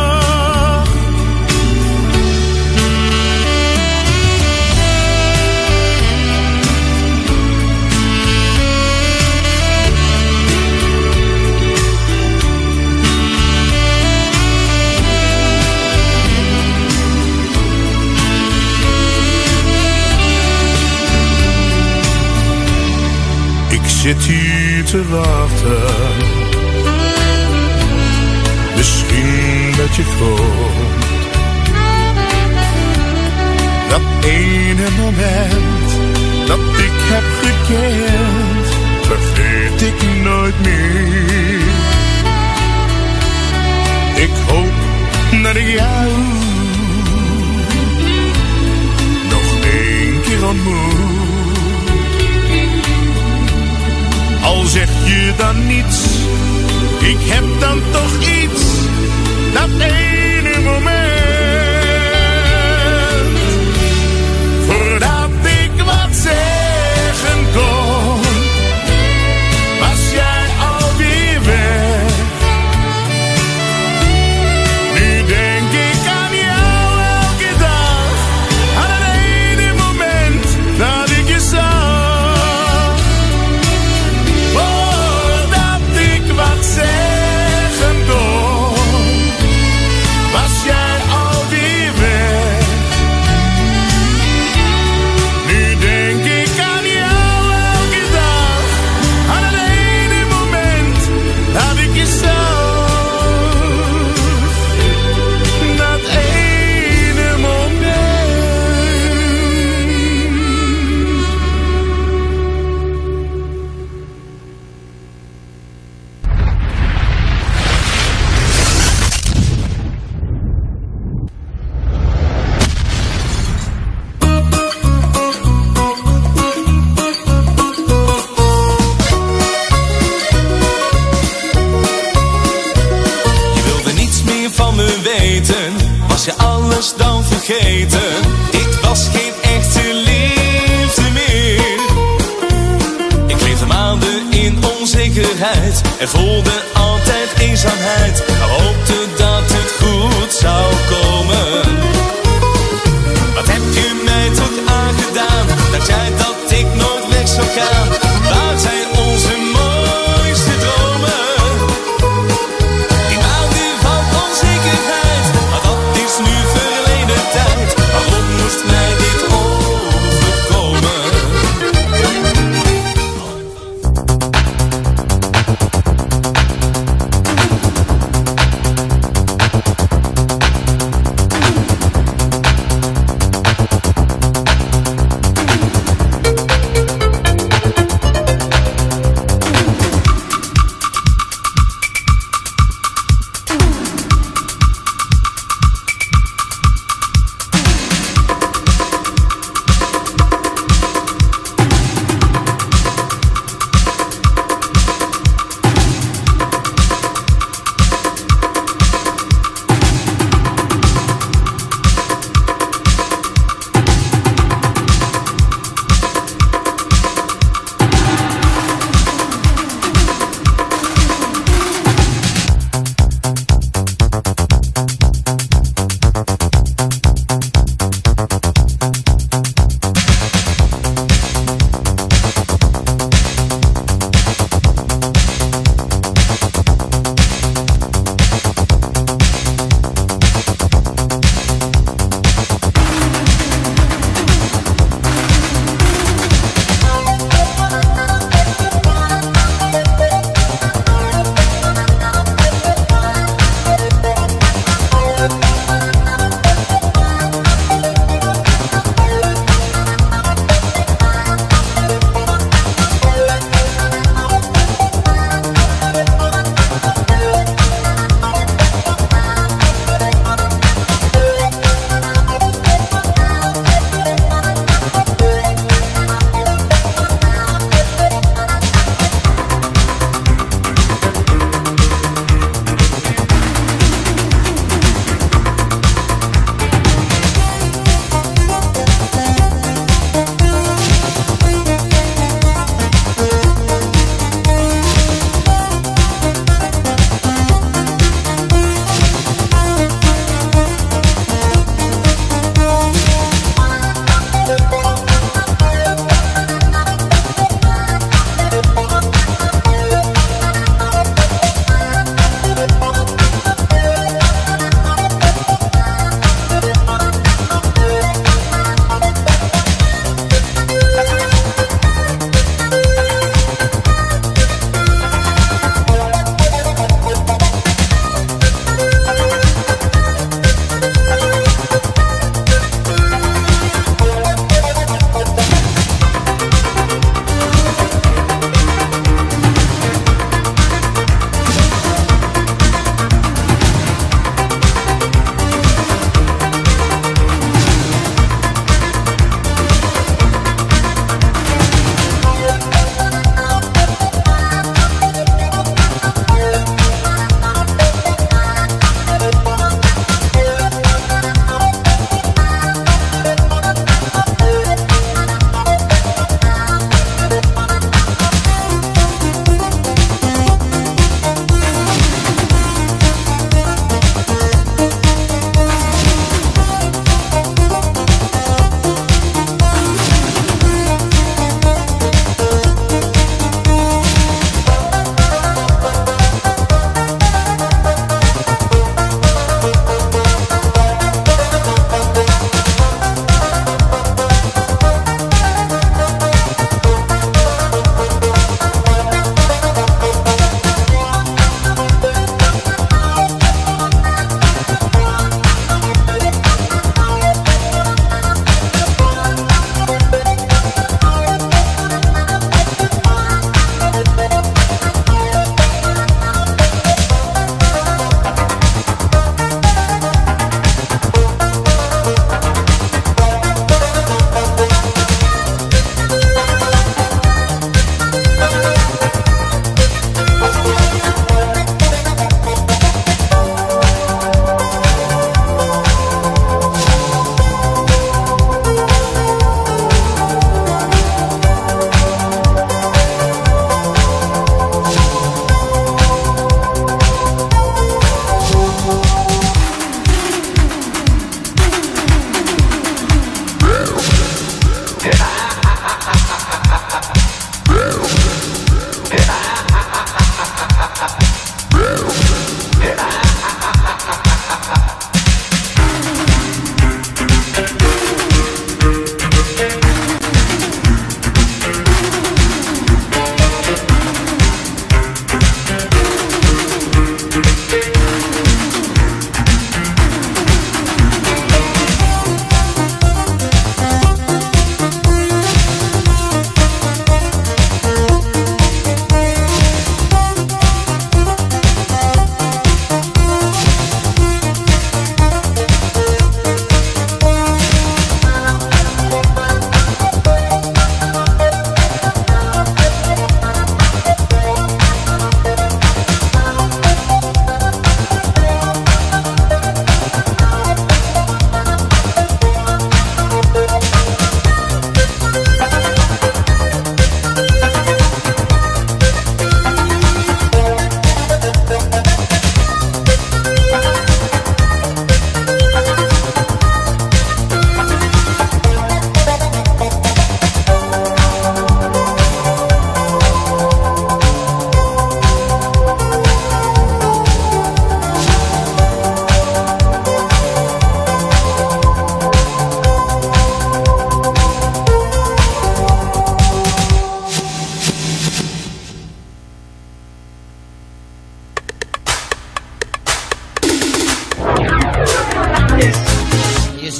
Ik zit hier te wachten, misschien dat je komt. Dat ene moment dat ik heb gekend, vergeet ik nooit meer. Ik hoop dat ik jou nog één keer ontmoet. Al zeg je dan niets, ik heb dan toch iets. Dat ene moment, voordat ik wat zeggen kon, was jij alweer weg. Nu denk ik aan jou elke dag, aan het ene moment dat ik je zag. Wat zeggen kon, was jij alweer weg. Nu denk ik aan jou elke dag, aan het ene moment dat ik je zag. Dat ene moment. Was je alles dan vergeten? Dit was geen echte liefde meer. Ik leefde maanden in onzekerheid en voelde altijd eenzaamheid, maar hoopte dat het goed zou komen. Wat heb je mij toch aangedaan? Dat jij dat ik nooit weg zou gaan. Waar zijn onze mooiste dromen? Die maanden van onzekerheid, maar dat is nu verleden tijd. Waarom moest mij dit overkomen?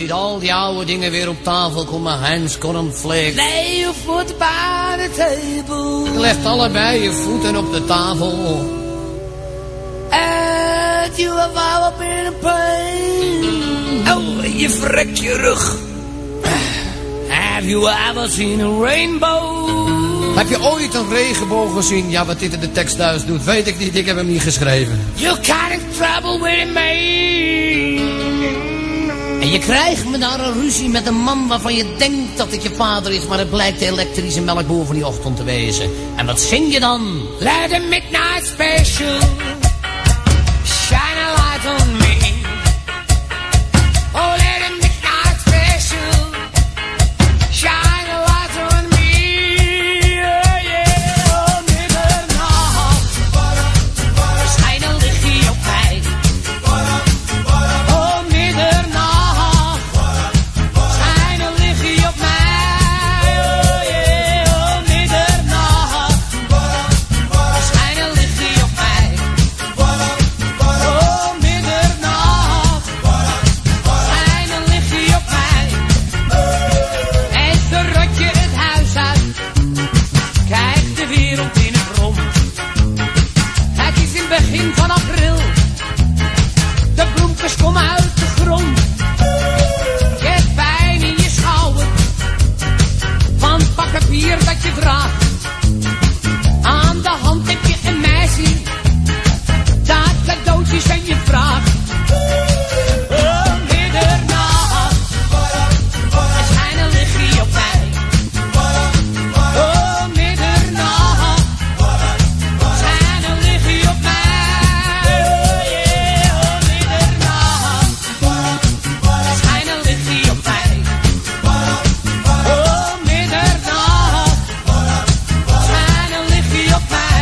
ziet al die oude dingen weer op tafel komen. Hans cornflakes. Lay your foot by the table. Je legt allebei je voeten op de tafel. And you have ever been in pain. Oh, je vrekt je rug. Have you ever seen a rainbow? Heb je ooit een regenboog gezien? Ja, wat dit in de tekst thuis doet, weet ik niet. Ik heb hem niet geschreven. You can't trouble with me. En je krijgt me daar een ruzie met een man waarvan je denkt dat het je vader is, maar het blijkt de elektrische melkboer van die ochtend te wezen. En wat zing je dan? Let the midnight special shine a light on me. Oh, let the midnight special shine a light on me. Oh yeah, oh middernacht, schijn een lichtje op mij. Oh middernacht, schijn een lichtje op mij. Oh yeah, oh middernacht, schijn een lichtje op mij. Oh middernacht, schijn een lichtje op mij. En zo rot je het huis uit, kijk de wereld in het rond. Het is in het begin van april, de bloempjes komen uit de grond. Je hebt pijn in je schouder, van het pak papier dat je draagt. Aan de hand heb je een meisje, dat cadeautjes aan je vraagt. Oh middernacht, er schijnt een lichtje op mij. Oh middernacht, schijnt een lichtje op mij. Oh yeah, oh middernacht, schijnt een lichtje op mij. Oh middernacht, schijnt een lichtje op mij.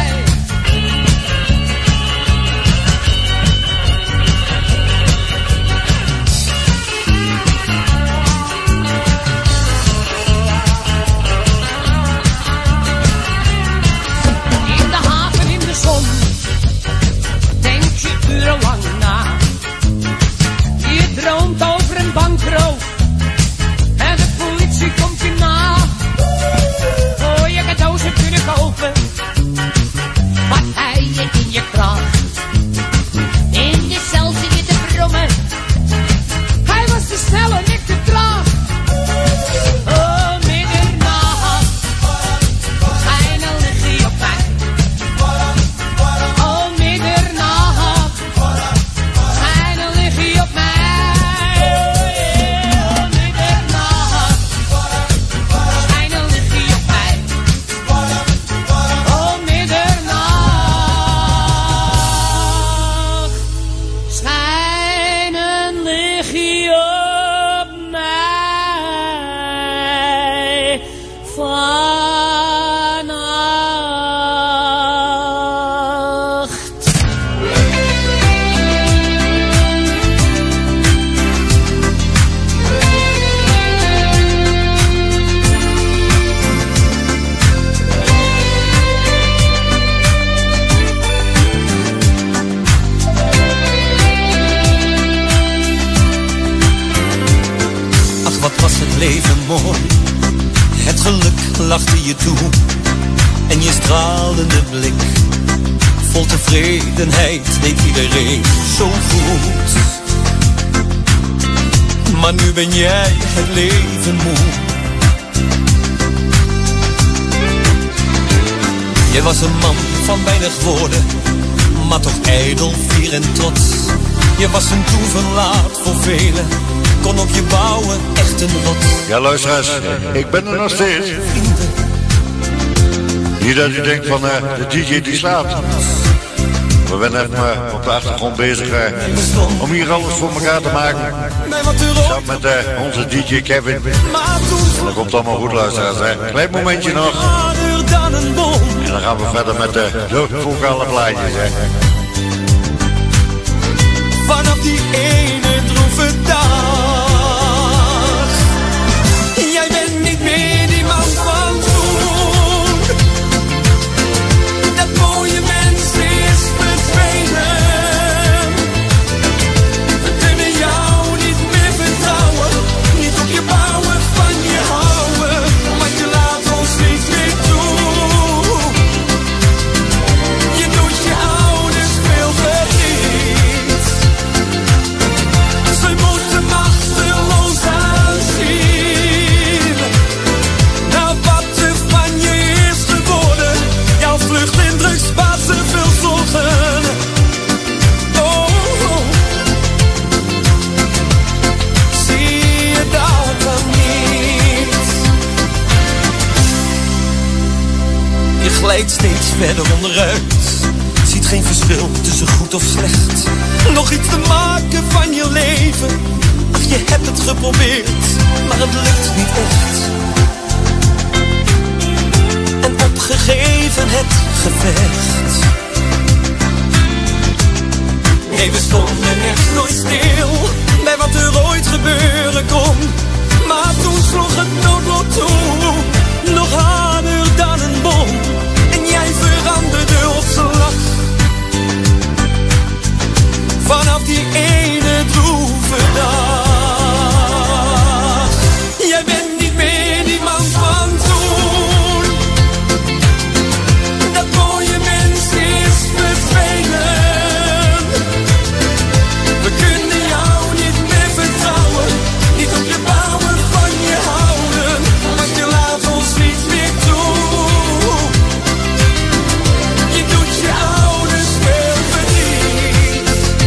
In de haven, in de zon, denk je urenlang na. Je droomt over een bankroof en de politie komt je na. Voor je cadeaus hebt kunnen kopen, wat hij je in je kraag. In je cel zit je te brommen, hij was te snel en ik te traag. Oh middernacht, schijn een lichtje op mij. Oh middernacht, schijn een lichtje op mij. Oh yeah, oh middernacht, schijn een lichtje op mij. Oh middernacht, schijn een lichtje op mij. Vannacht. Ach, wat was het leven mooi. Het geluk lachte je toe. En je stralende blik, vol tevredenheid, deed iedereen zo goed. Maar nu ben jij het leven moe. Je was een man van weinig woorden, maar toch ijdel, fier en trots. Je was een toeverlaat voor velen, kon op je bouwen echt een rots. Ja, luisteraars, ik ben er nog steeds. Niet dat u denkt van uh, de D J die slaapt. We zijn even uh, op de achtergrond bezig uh, om hier alles voor elkaar te maken. Samen met uh, onze D J Kevin. En dat komt allemaal goed, luisteraars. Hè. Klein momentje nog. En dan gaan we verder met uh, de vocale plaatjes. Hè. Vanaf die ene droeve dag. Jij bent niet meer die man van toen. Dat mooie mens is verdwenen. We kunnen jou niet meer vertrouwen. glijdt steeds verder onderuit. Ziet geen verschil tussen goed of slecht. Nog iets te maken van je leven. Ach, je hebt het geprobeerd, maar het lukt niet echt. En opgegeven het gevecht. Nee, we stonden echt nooit stil bij wat er ooit gebeuren kon. Maar toen sloeg het noodlot toe, nog harder dan een bom. En jij veranderde op slag. Vanaf die ene droeve dag. Jij bent niet meer die man van toen. Dat mooie mens is verdwenen. We kunnen jou niet meer vertrouwen. Niet op je bouwen van je houden. Want je laat ons niet meer toe. Je doet je ouders veel verdriet.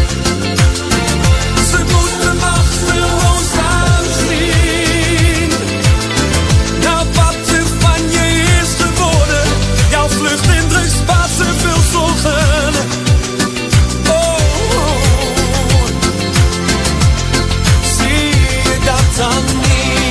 Ze moeten machteloos aanzien. Nou, wat er van je is geworden. Jouw vlucht in drugs baat ze veel zorgen. Oh, oh. Zie je dat dan niet?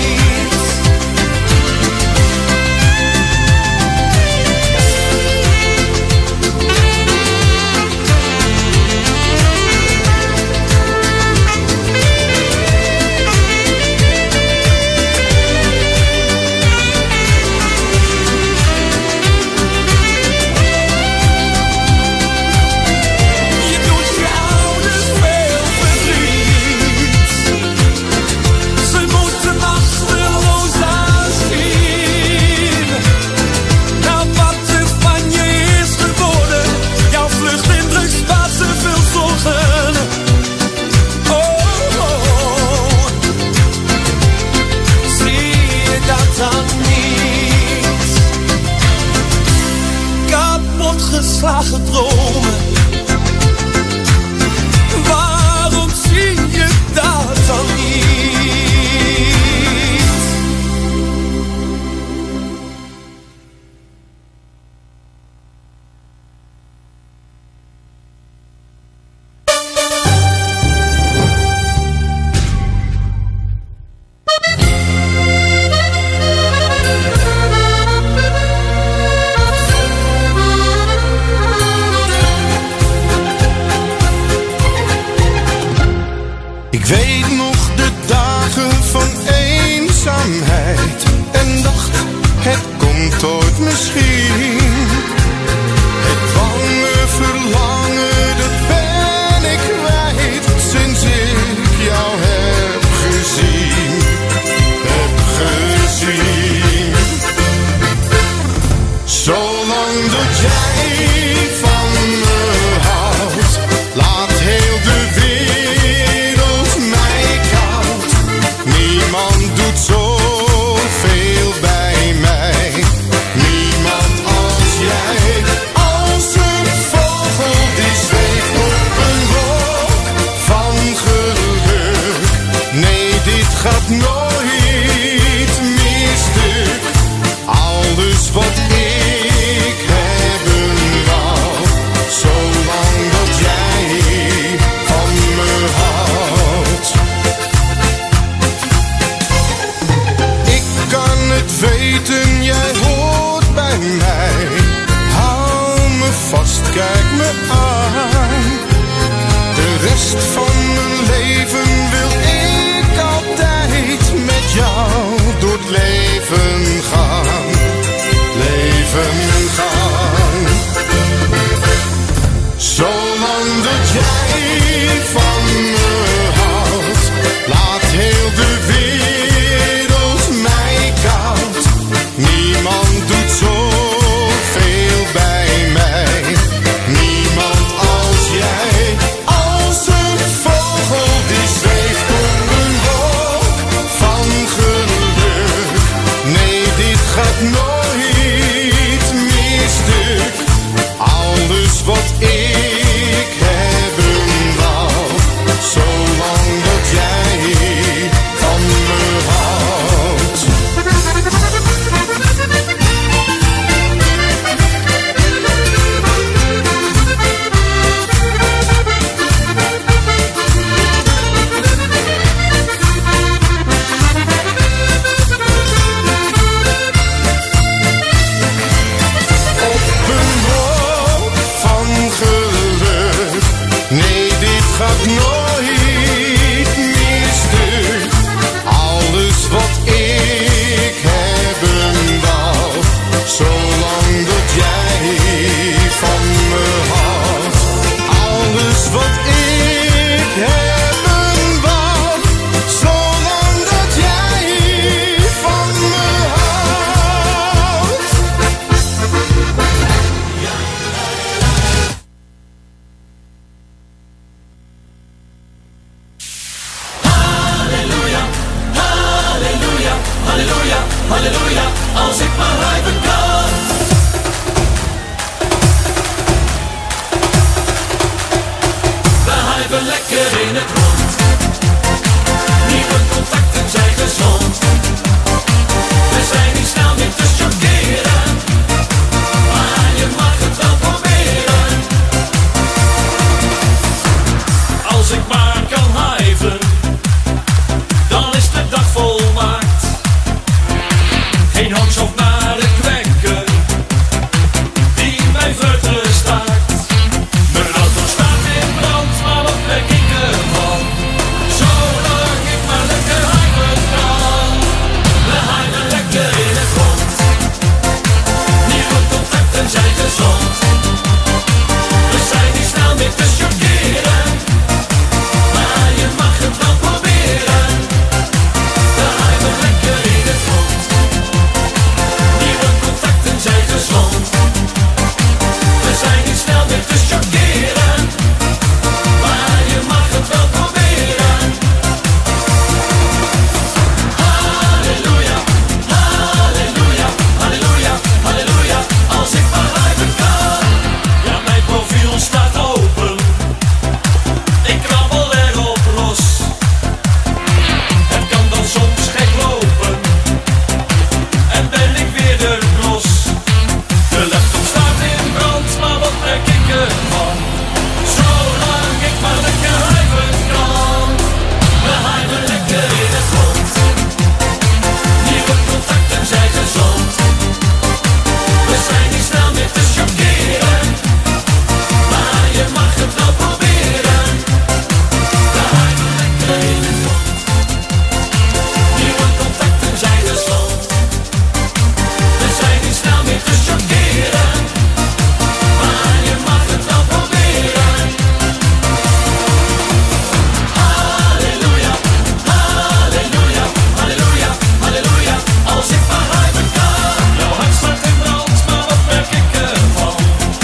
Je doet je ouders veel verdriet. Ze moeten machteloos aanzien. Nou, wat er van je is geworden. Jouw vlucht in drugs baat ze veel zorgen. Oh, oh. Zie je dat dan niet? Kapot geslagen dromen. Waarom zie je dat dan niet? Ik weet nog de dagen van eenzaamheid en dacht, het komt ooit misschien. Het bange verlangen, dat ben ik kwijt sinds ik jou heb gezien, heb gezien. Zolang dat jij van me houdt, laat heel de wereld mij koud. Niemand doet zoveel bij mij, niemand als jij. Als een vogel die zweeft op een wolk van geluk. Nee, dit gaat nooit meer stuk. Alles wat ik hebben wou, zolang dat jij van me houdt. Ik kan het weten, jij hoort bij mij. Hou me vast, kijk me aan. De rest van mijn leven wil ik altijd met jou door het leven gaan. Leven gaan. Zolang dat jij van me houdt, laat heel de wereld mij koud. Niemand doet zoveel bij mij, niemand als jij. Als een als ik maar rijden kan. We hijven lekker in het rond. Nieuwe contacten zijn gezond. We zijn niet snel meer te chockeren, maar je mag het wel proberen. Als ik maar kan hijven, dan is de dag volmaakt. Geen hongshoofd naar de kwenken, die mij verteren staart. Mijn auto staat in brand, maar wat merk ik ervan? Zolang ik maar lekker hijven kan. We hijven lekker in het rond. Nieuwe contacten zijn gezond. We zijn niet snel meer te chockeren, maar je mag het wel proberen. We hijven lekker in het rond. Nieuwe contacten zijn gezond. We zijn niet snel meer te chockeren, maar je mag het wel proberen. Halleluja, halleluja, halleluja, halleluja, als ik maar rijden kan. Ja, mijn profiel staat open, ik krabbel erop los. Het kan dan soms gek lopen, en ben ik weer de klos. De laptop staat in brand, maar wat merk ik ervan? Zolang ik maar lekker hijven kan. We hijven lekker in het rond. Nieuwe contacten zijn gezond. We zijn niet snel meer te chockeren, maar je mag het wel proberen. We hijven lekker in het rond. Nieuwe contacten zijn gezond. We zijn niet snel meer te chockeren, maar je mag het wel proberen. Halleluja, halleluja, halleluja, halleluja, als ik maar rijden kan. Jouw hart staat in brand, maar wat merk ik ervan?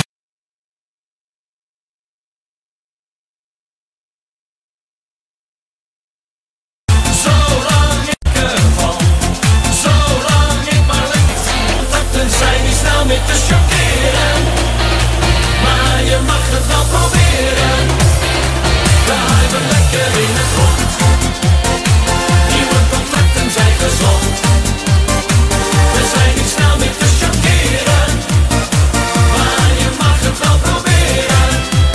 Zolang ik ervan, zolang ik maar lekker. Contacten zijn niet snel meer te chockeren, maar je mag het wel proberen. We hijven lekker in het rond. Nieuwe contacten zijn gezond. We zijn niet snel meer te chockeren, maar je mag het wel proberen.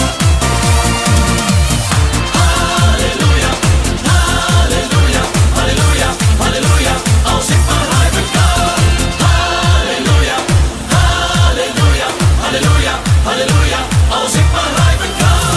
Halleluja, halleluja, halleluja, halleluja, als ik maar rijden kan. Halleluja, halleluja, halleluja, halleluja, als ik maar rijden kan.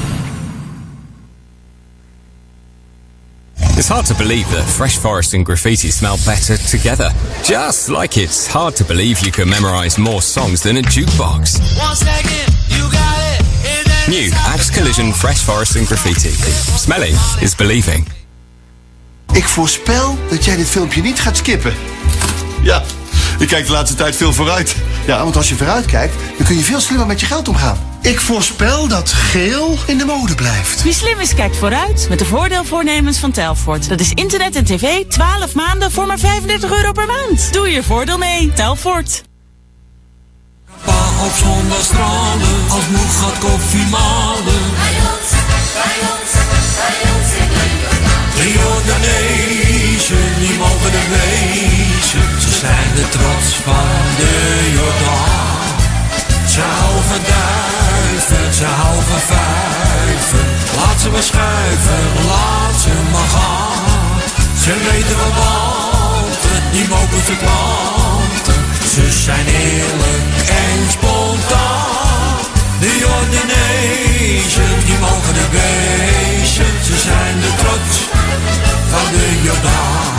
It's hard to believe that Fresh Forest and Graffiti smell better together. Just like it's hard to believe you can memorize more songs than a jukebox. One second, you got it. And then New Axe Collision Fresh Forest and Graffiti. Smelling is believing. Ik voorspel dat jij dit filmpje niet gaat skippen. Ja, ik kijk de laatste tijd veel vooruit. Ja, want als je vooruit kijkt, dan kun je veel slimmer met je geld omgaan. Ik voorspel dat geel in de mode blijft. Wie slim is, kijkt vooruit met de voordeelvoornemens van Telfort. Dat is internet en tv, twaalf maanden voor maar vijfendertig euro per maand. Doe je voordeel mee, Telfort. Pa op zondag stranden, als moe gaat koffie malen. Bij ons, bij ons, bij ons in de Jordaan. De Jordanezen, die mogen er wezen. Ze zijn de trots van de Jordaan. Ze houden duiven, ze houden vijven. Laat ze maar schuiven, laat ze maar gaan. Ze weten wat wanten, die mogen ze klanten. Ze zijn eerlijk en spontaan. De Jordanezen, die mogen er wezen. Ze zijn de trots van de Jordaan.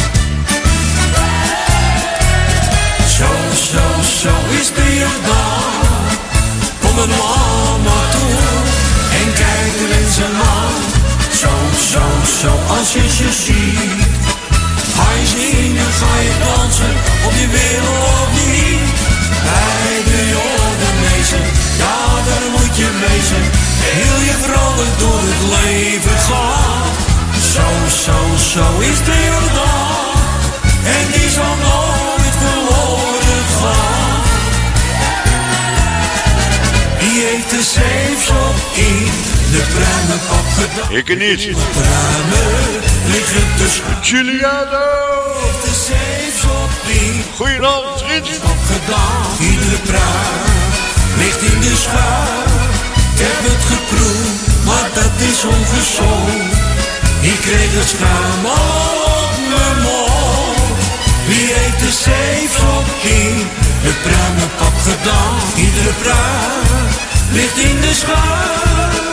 Zo, zo, zo is de Jordaan. Kom er mama toe en kijk er in zijn man. Zo, zo, zo als je ze ziet. Ga je zingen, ga je dansen, of je wil of niet. Bij de Jordanezen, ja daar moet je wezen. Heel je vrolijk door het leven gaan. Zo, zo, zo is de Jordaan. En die zal nooit verloren. in de pruimenpap gedaan. Ik niet. Pruimen liggen tussen Giuliano. De zeepsop in. Goedenavond, vriend. Pap gedaan. Iedere pruim ligt in de schuim. Ik heb het geproefd, maar dat is ongezond. Ik kreeg het schuim op mijn mond. Wie heeft de zeepsop in de pruimenpap gedaan? Iedere pruim ligt in de schuim.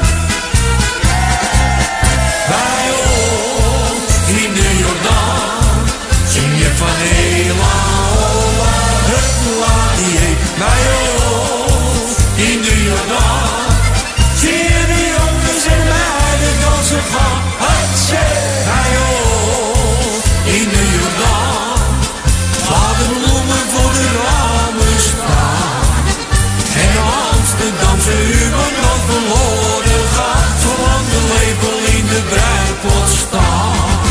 Bij ons in de Jordaan zing je van Hela, Hola, het Ladie. Bij ons in de Jordaan zie je de jongens en meiden dansen gaan. Het zegt bij ons in de Jordaan waar de bloemen voor de ramen staan. En de Amsterdamse humor nog verloren gaat, zolang de lepel in de breipot staat.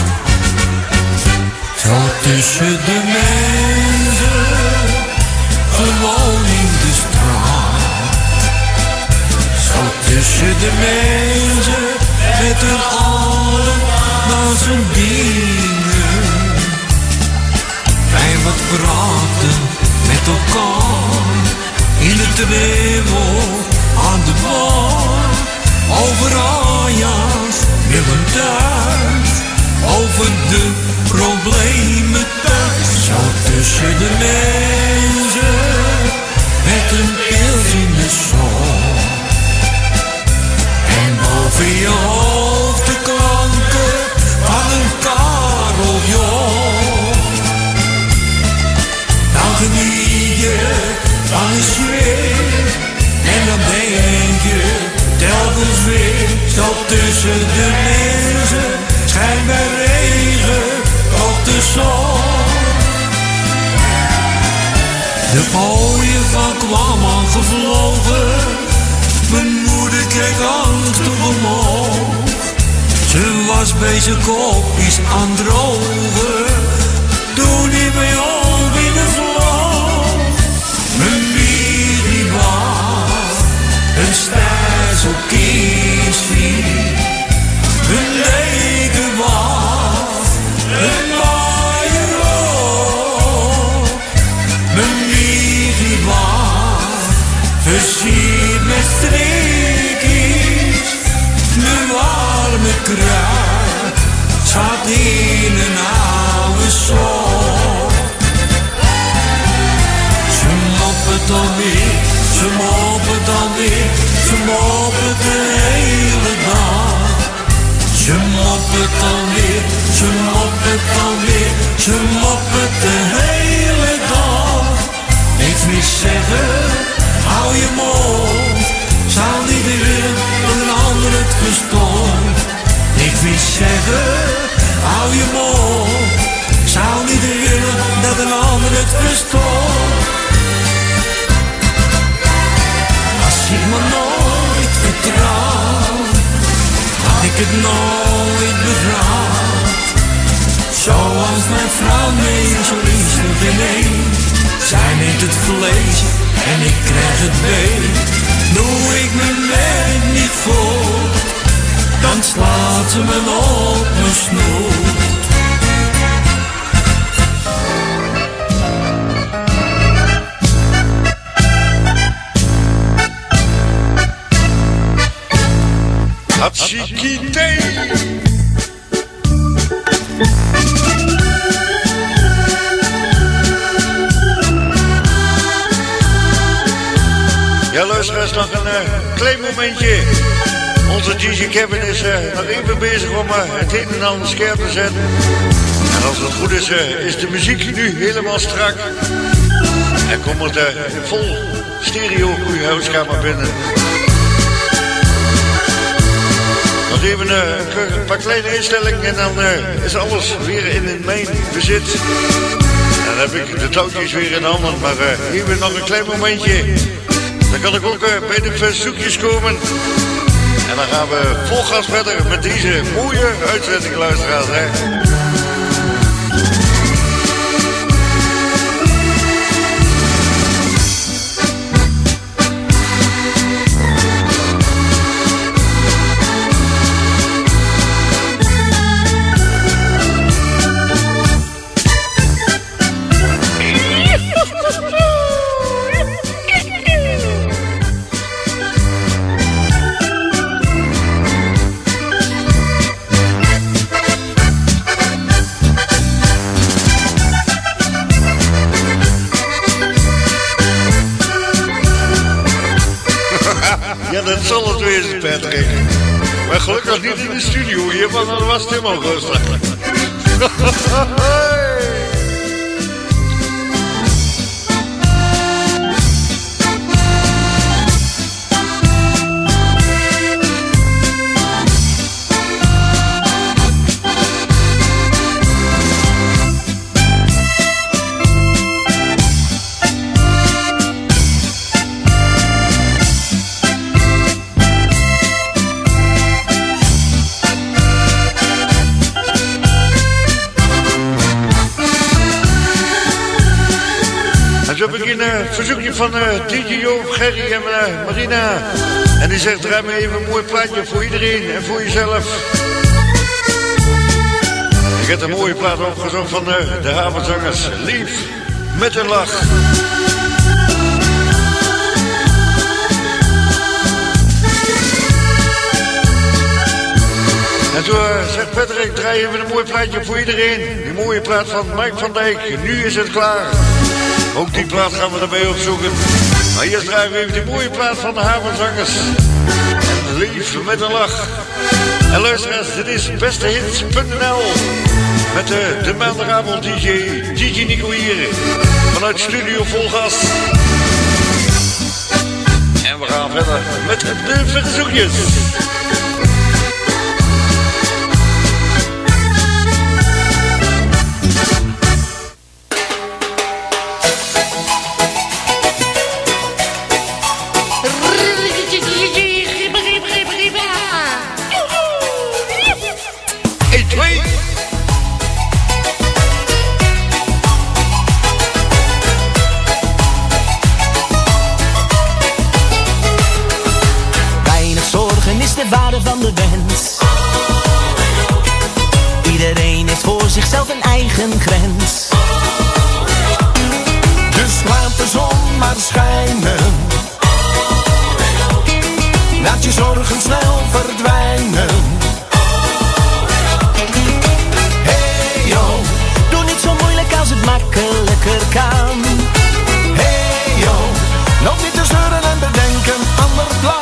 Zo tussen de mensen, gewoon in de straat. Zo tussen de mensen, met hun allen naar zijn dingen. Wij wat praten met elkaar, in de trevel, aan de bar. Over Ajax, Willem thuis, over de problemen thuis. Zo tussen de mensen, met een pils in de zon. En boven je hoofd de klanken van een carillon. Dan geniet je van een sfeer en dan denk je telkens weer. Zo tussen de mensen schijnt bij regen toch de zon. De mooie van kwam al gevlogen, mijn moeder kreeg angstig omhoog. Ze was bezig kopjes aan drogen, toen die bij ons binnenvloog. Mijn bier die was een stijl kiesvier, een leken was een mooie rood. Mijn bier die was versierd met streekjes, mijn warme kruid zat in een oude sok. Ze moppen dan weer, ze moppen dan weer, ze moppen de hele dag. Ze moppen dan weer, ze moppen dan weer, ze moppen de hele dag. Ik wil zeggen, hou je mond, zou niet willen dat een ander het verstond. Ik wil zeggen, hou je mond, zou niet willen dat een ander het verstond. Als ik me nooit vertrouw, had ik het nooit begraafd. Zoals mijn vrouw meestal is er geen één. Zij neemt het vlees en ik krijg het been. Doe ik mijn werk niet voor, dan slaat ze me op mijn snoet. Hatsikite. Ja, luisteraars, nog een uh, klein momentje. Onze D J Kevin is uh, nog even bezig om uh, het een en ander scherp te zetten. En als het goed is, uh, is de muziek nu helemaal strak. En komt het uh, vol stereo goede huiskamer binnen. Nog even uh, een paar kleine instellingen en dan uh, is alles weer in mijn bezit. En dan heb ik de touwtjes weer in handen, maar uh, even nog een klein momentje. Dan kan ik ook uh, bij de verzoekjes komen. En dan gaan we vol gas verder met deze mooie uitzending, luisteraars. Hè? gelukkig niet in de studio hier, want dan was het helemaal rustig. Zo heb ik een uh, verzoekje van uh, D J Joop, Gerry en uh, Marina. En die zegt, draai me even een mooi plaatje voor iedereen en voor jezelf. Ik heb een mooie plaat opgezocht van uh, de Havenzangers. Lief, met een lach. En zo uh, zegt Patrick, draai even een mooi plaatje voor iedereen. Die mooie plaat van Mike van Dijk. Nu is het klaar. Ook die plaat gaan we erbij opzoeken. Maar eerst draaien we even die mooie plaat van de Havenzangers. En Lief met een lach. En luisteraars, dit is bestehits punt n l. Met de, de maandagavond D J, D J Nico hier. Vanuit Studio Volgas. En we gaan verder met de verzoekjes. Van de wens. Iedereen heeft voor zichzelf een eigen grens. Dus laat de zon maar schijnen. Laat je zorgen snel verdwijnen. Hey yo, doe niet zo moeilijk als het makkelijker kan. Hey yo, loop niet te zeuren en bedenk een ander plan.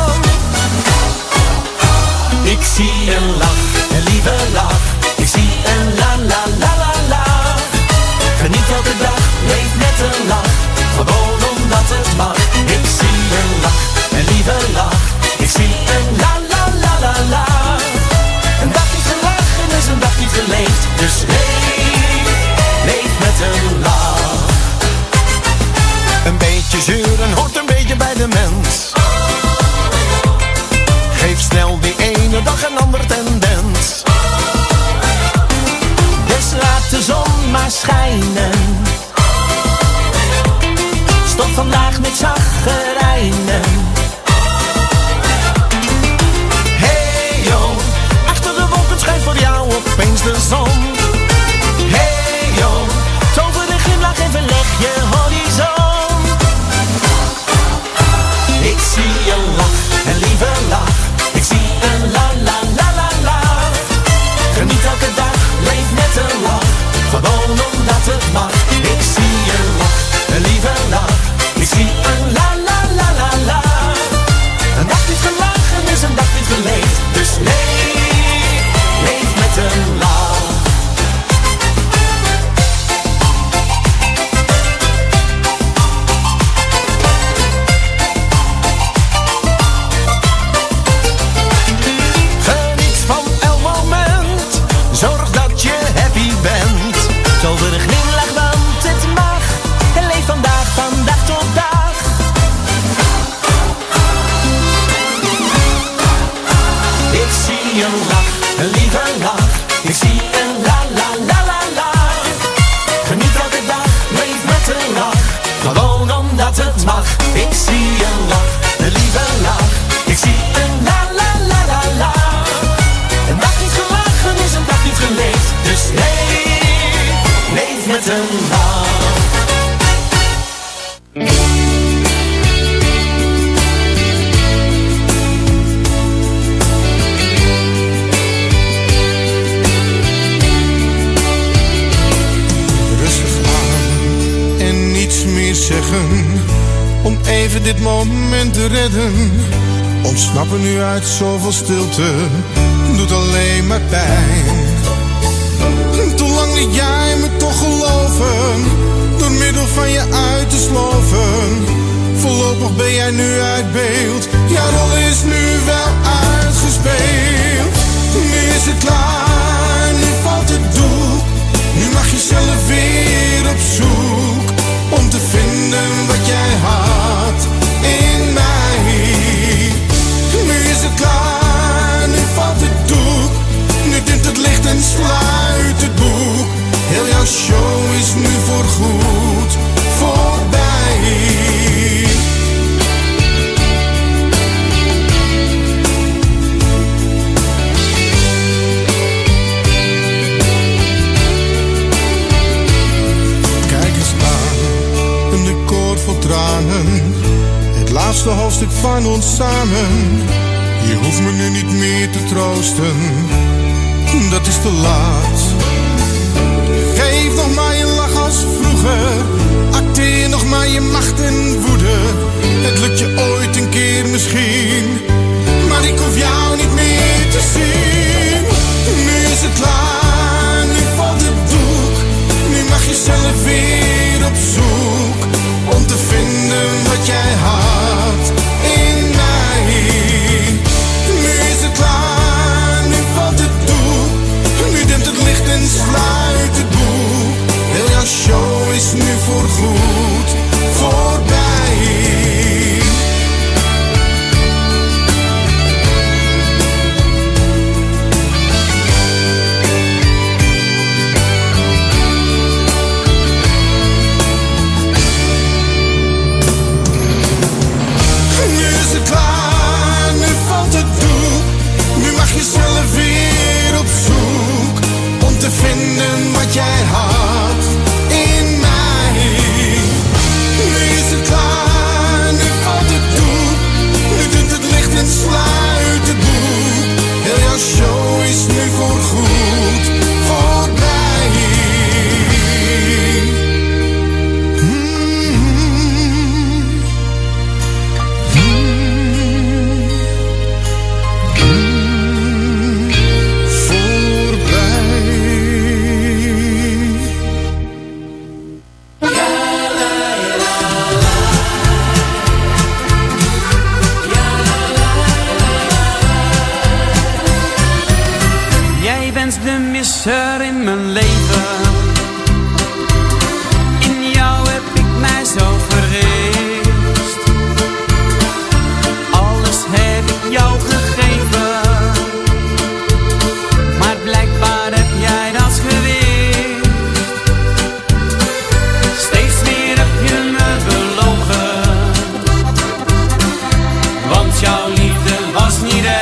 Ik zie een lach, een lieve lach. Ik zie een la la la la la. Geniet elke dag, leef met een lach. Gewoon omdat het mag. Ik zie een lach, een lieve lach. Ik zie een la la la la la. Een dag niet gelachen is een dag niet geleefd. Dus leef, leef met een lach. Een beetje zeuren hoort een beetje bij de mens. Geef snel die ene dag een ander tendens. Dus laat de zon maar schijnen. Stop vandaag met chagrijnen. Hey yo, achter de wolken schijnt voor jou opeens de zon. Hey yo, tover de glimlach en verleg je horizon. Ik zie een lach, een lieve lach. Ik zie een la la la la la. Geniet elke dag, leef met een lach. Gewoon omdat het mag. Ik zie een lach, een lieve lach. Ik zie een la la la la la. Een dag niet gelachen is een dag niet geleefd. Dus leef, leef met een lach. Tover een glimlach, want het mag. En leef vandaag van dag tot dag. Ik zie een lach, een lieve lach. Ik zie een la la la la la. Geniet elke dag, leef met een lach. Gewoon omdat het mag. Ik zie een lach, een lieve lach. Ik zie een la la la la la. Een dag niet gelachen is een dag niet geleefd. Dus leef, leef met een lach. Zeggen om even dit moment te redden. Ontsnappen nu uit zoveel stilte doet alleen maar pijn. Te lang liet jij me toch geloven, door middel van je uit te sloven. Voorlopig ben jij nu uit beeld, jouw rol is nu wel uitgespeeld. Nu is het klaar, nu valt het doek. Nu mag je zelf weer op zoek, om te vinden wat jij had in mij. Nu is het klaar, nu valt het doek. Nu dimt het licht en sluit het boek. Heel jouw show is nu voorgoed voorbij. Kijk eens aan, een decor vol tranen. Het laatste hoofdstuk van ons samen. Je hoeft me nu niet meer te troosten, dat is te laat. Geef nog maar je lach als vroeger, acteer nog maar je macht en woede. Het lukt je ooit een keer misschien, maar ik hoef jou niet meer te zien. Nu is het klaar, nu valt het doek. Nu mag je zelf weer op zoek, om te vinden wat jij had in mij. Nu is het klaar, nu valt het doek. Nu dimt het licht en sluit het boek. Heel jouw show is nu voorgoed voorbij. Nu is het klaar, nu valt het doek. Nu mag je zelf weer op zoek, om te vinden wat jij had in mij. Nu is het klaar, nu valt het doek. Nu doet het licht en sluit het boek. Heel jouw show is nu voorgoed voorbij. De misser in mijn leven. In jou heb ik mij zo vergist. Alles heb ik jou gegeven, maar blijkbaar heb jij dat gewist. Steeds weer heb je me belogen, want jouw liefde was niet echt.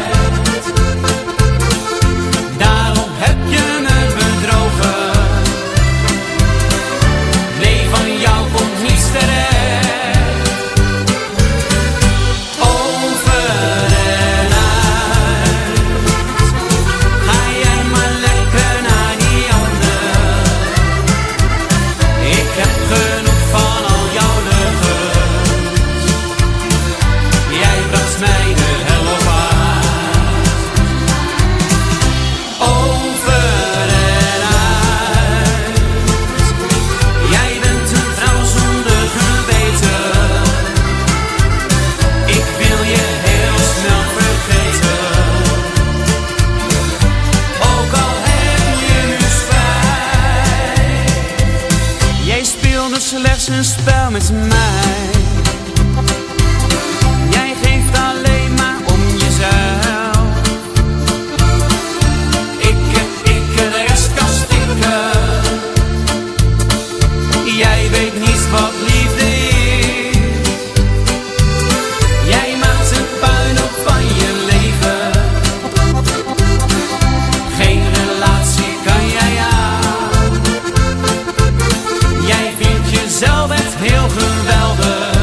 Slechts een spel met mij. Jij geeft alleen maar om jezelf. Ik, ik, de rest kan stikken. Jij weet niet wat liefde is. Jij maakt een puinhoop van je leven. Geen relatie kan jij aan. Jij vindt jezelf echt heel geweldig.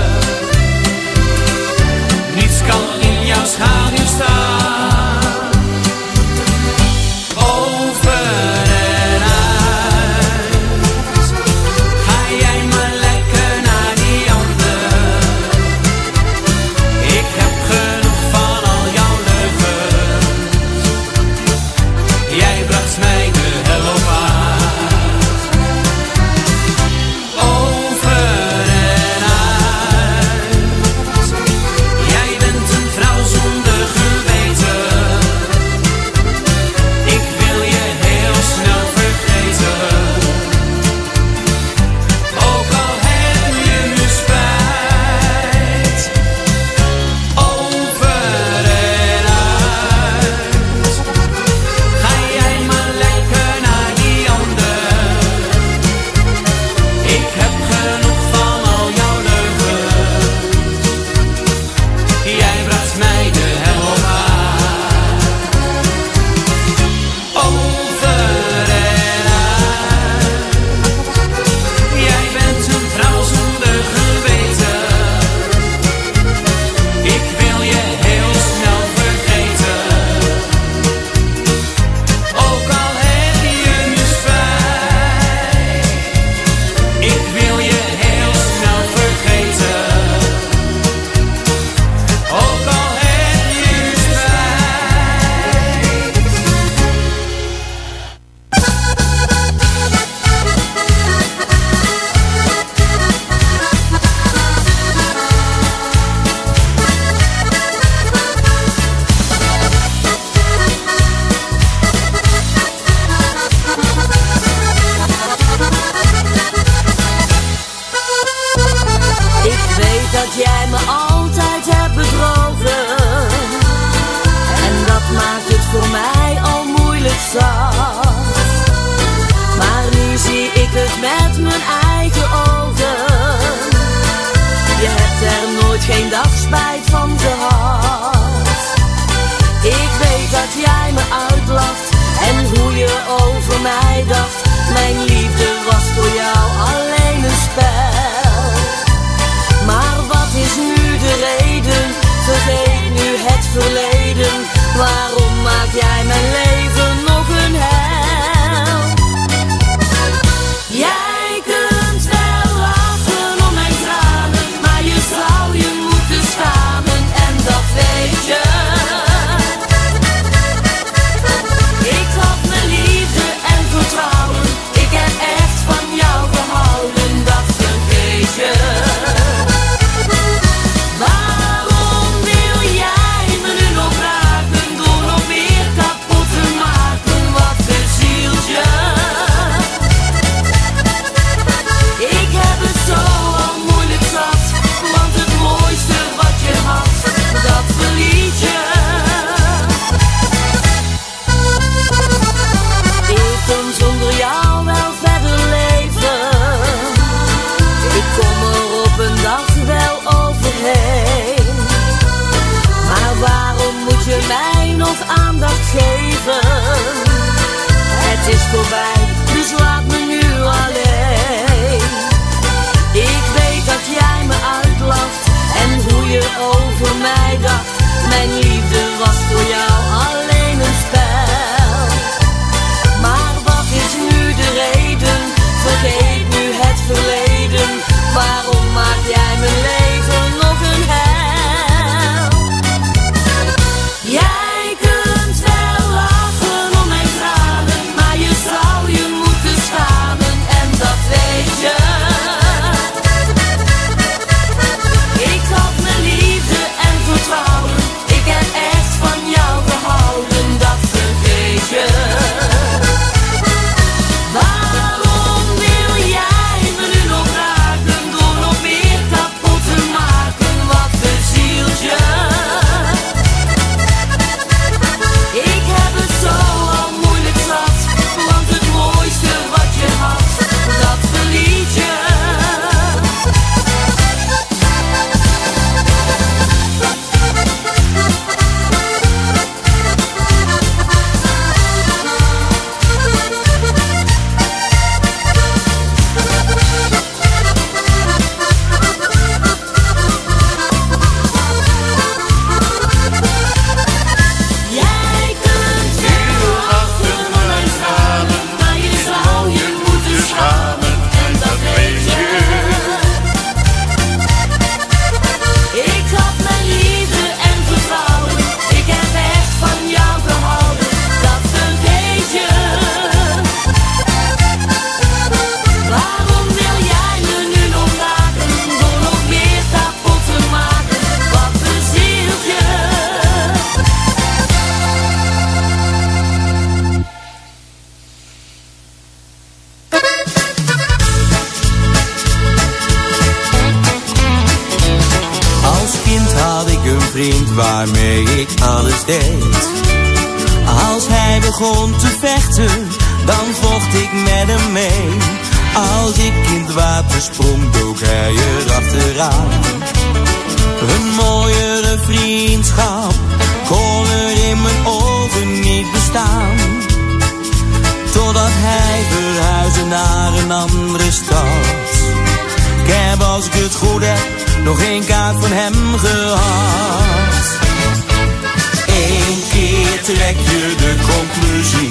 vriend waarmee ik alles deed. Als hij begon te vechten, dan vocht ik met hem mee. Als ik in het water sprong, dook hij erachteraan. Een mooiere vriendschap kon er in mijn ogen niet bestaan. Totdat hij verhuisde naar een andere stad. Ik heb, als ik het goed heb, nog geen kaart van hem gehad. Eén keer trek je de conclusie: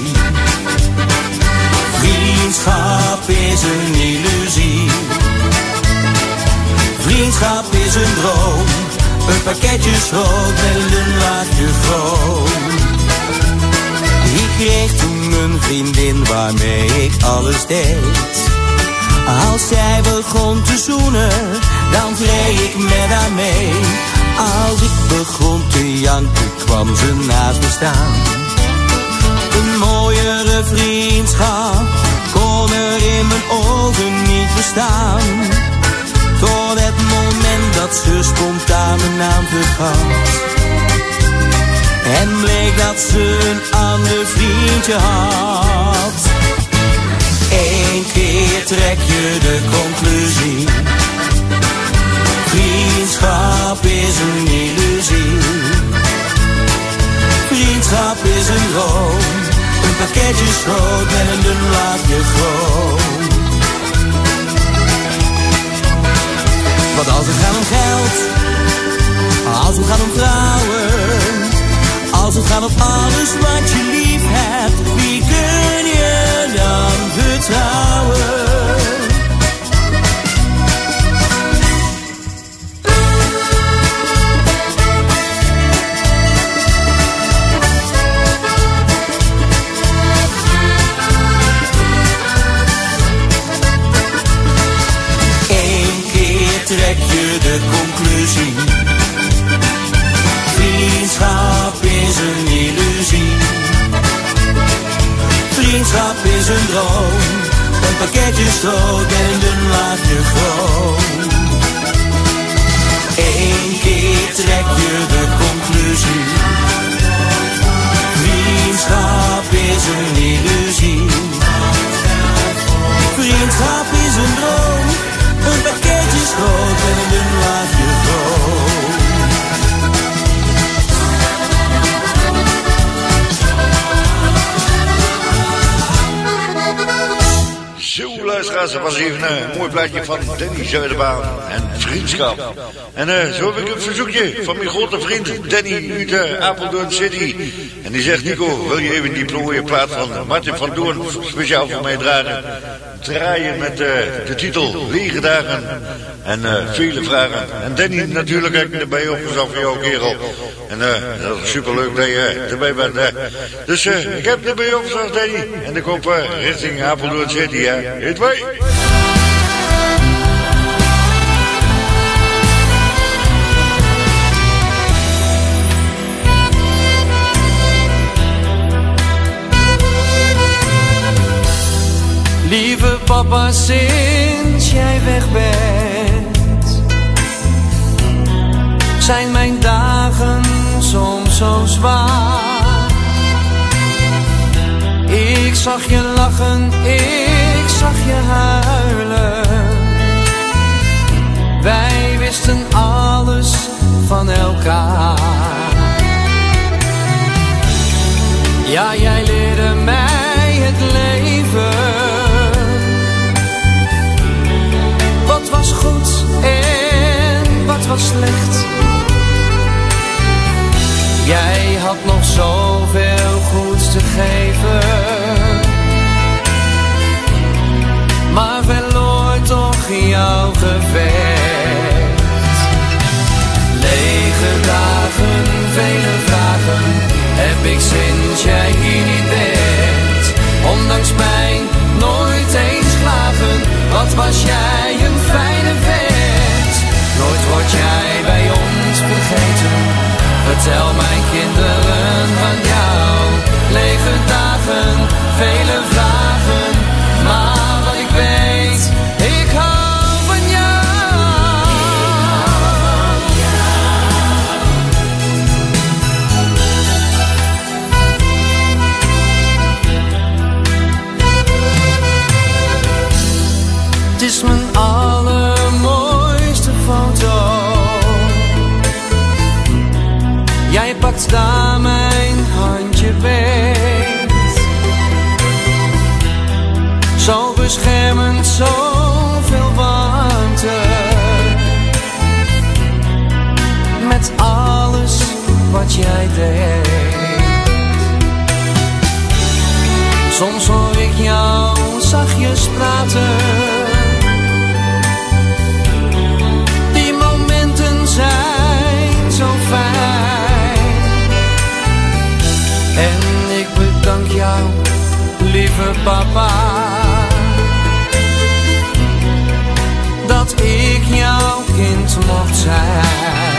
vriendschap is een illusie. Vriendschap is een droom, een pakketje schroot met een dun laagje chroom. Ik kreeg toen een vriendin waarmee ik alles deed. Als zij begon te zoenen, dan vreeg ik met haar mee. Als ik begon te janken, kwam ze naast me staan. Een mooiere vriendschap kon er in mijn ogen niet bestaan. Tot het moment dat ze spontaan mijn naam vergat. En bleek dat ze een ander vriendje had. Eén keer trek je de conclusie: vriendschap is een illusie. Vriendschap is een droom, een pakketje schoot met een dun laagje chroom. Want als het gaat om geld, als het gaat om vrouwen, als het gaat om alles wat je lief hebt, wie kun je dan vertrouwen? Eén keer trek je de conclusie: vriendschap is een illusie. Vriendschap is een droom, een pakketje stoot en een dun laagje chroom. Eén keer trek je de conclusie: vriendschap is een illusie. Vriendschap is een droom, een pakketje stoot en een dun laagje chroom. Zo, luisteraars, dat was even een mooi plaatje van Danny Zuiderbaan en Vriendschap. En uh, zo heb ik een verzoekje van mijn grote vriend Danny uit uh, Apeldoorn City. En die zegt: Nico, wil je even die mooie plaat van Martin van Doorn speciaal voor mij dragen? Draaien met uh, de titel Lege Dagen en uh, vele vragen. En Danny natuurlijk heb ik erbij opgezet voor jou, kerel. En uh, dat is superleuk dat je erbij bent. Uh. Dus uh, ik heb erbij opgezet, Danny. En ik kom uh, richting Apeldoorn City, hè. Heet wij. Lieve papa, sinds jij weg bent, zijn mijn dagen soms zo zwaar. Ik zag je lachen, ik zag je huilen. Wij wisten alles van elkaar. Ja, jij leerde mij het leven. Wat was goed en wat was slecht. Jij had nog zoveel goeds te geven, maar verloor toch jouw gevecht. Lege dagen, vele vragen, heb ik sinds jij hier niet bent. Ondanks mij nooit eens klagen, wat was jij een fijne vent. Nooit word jij bij ons vergeten, vertel mijn kinderen van jou. Lege dagen, vele vragen, maar wat ik weet, ik hou van jou. is mijn allermooiste foto. Jij pakt daar mijn handje beet. Zo beschermend, zoveel warmte. Met alles wat jij deed. Soms hoor ik jou zachtjes praten. Die momenten zijn zo fijn. En ik bedank jou, lieve papa, dat ik jouw kind mocht zijn.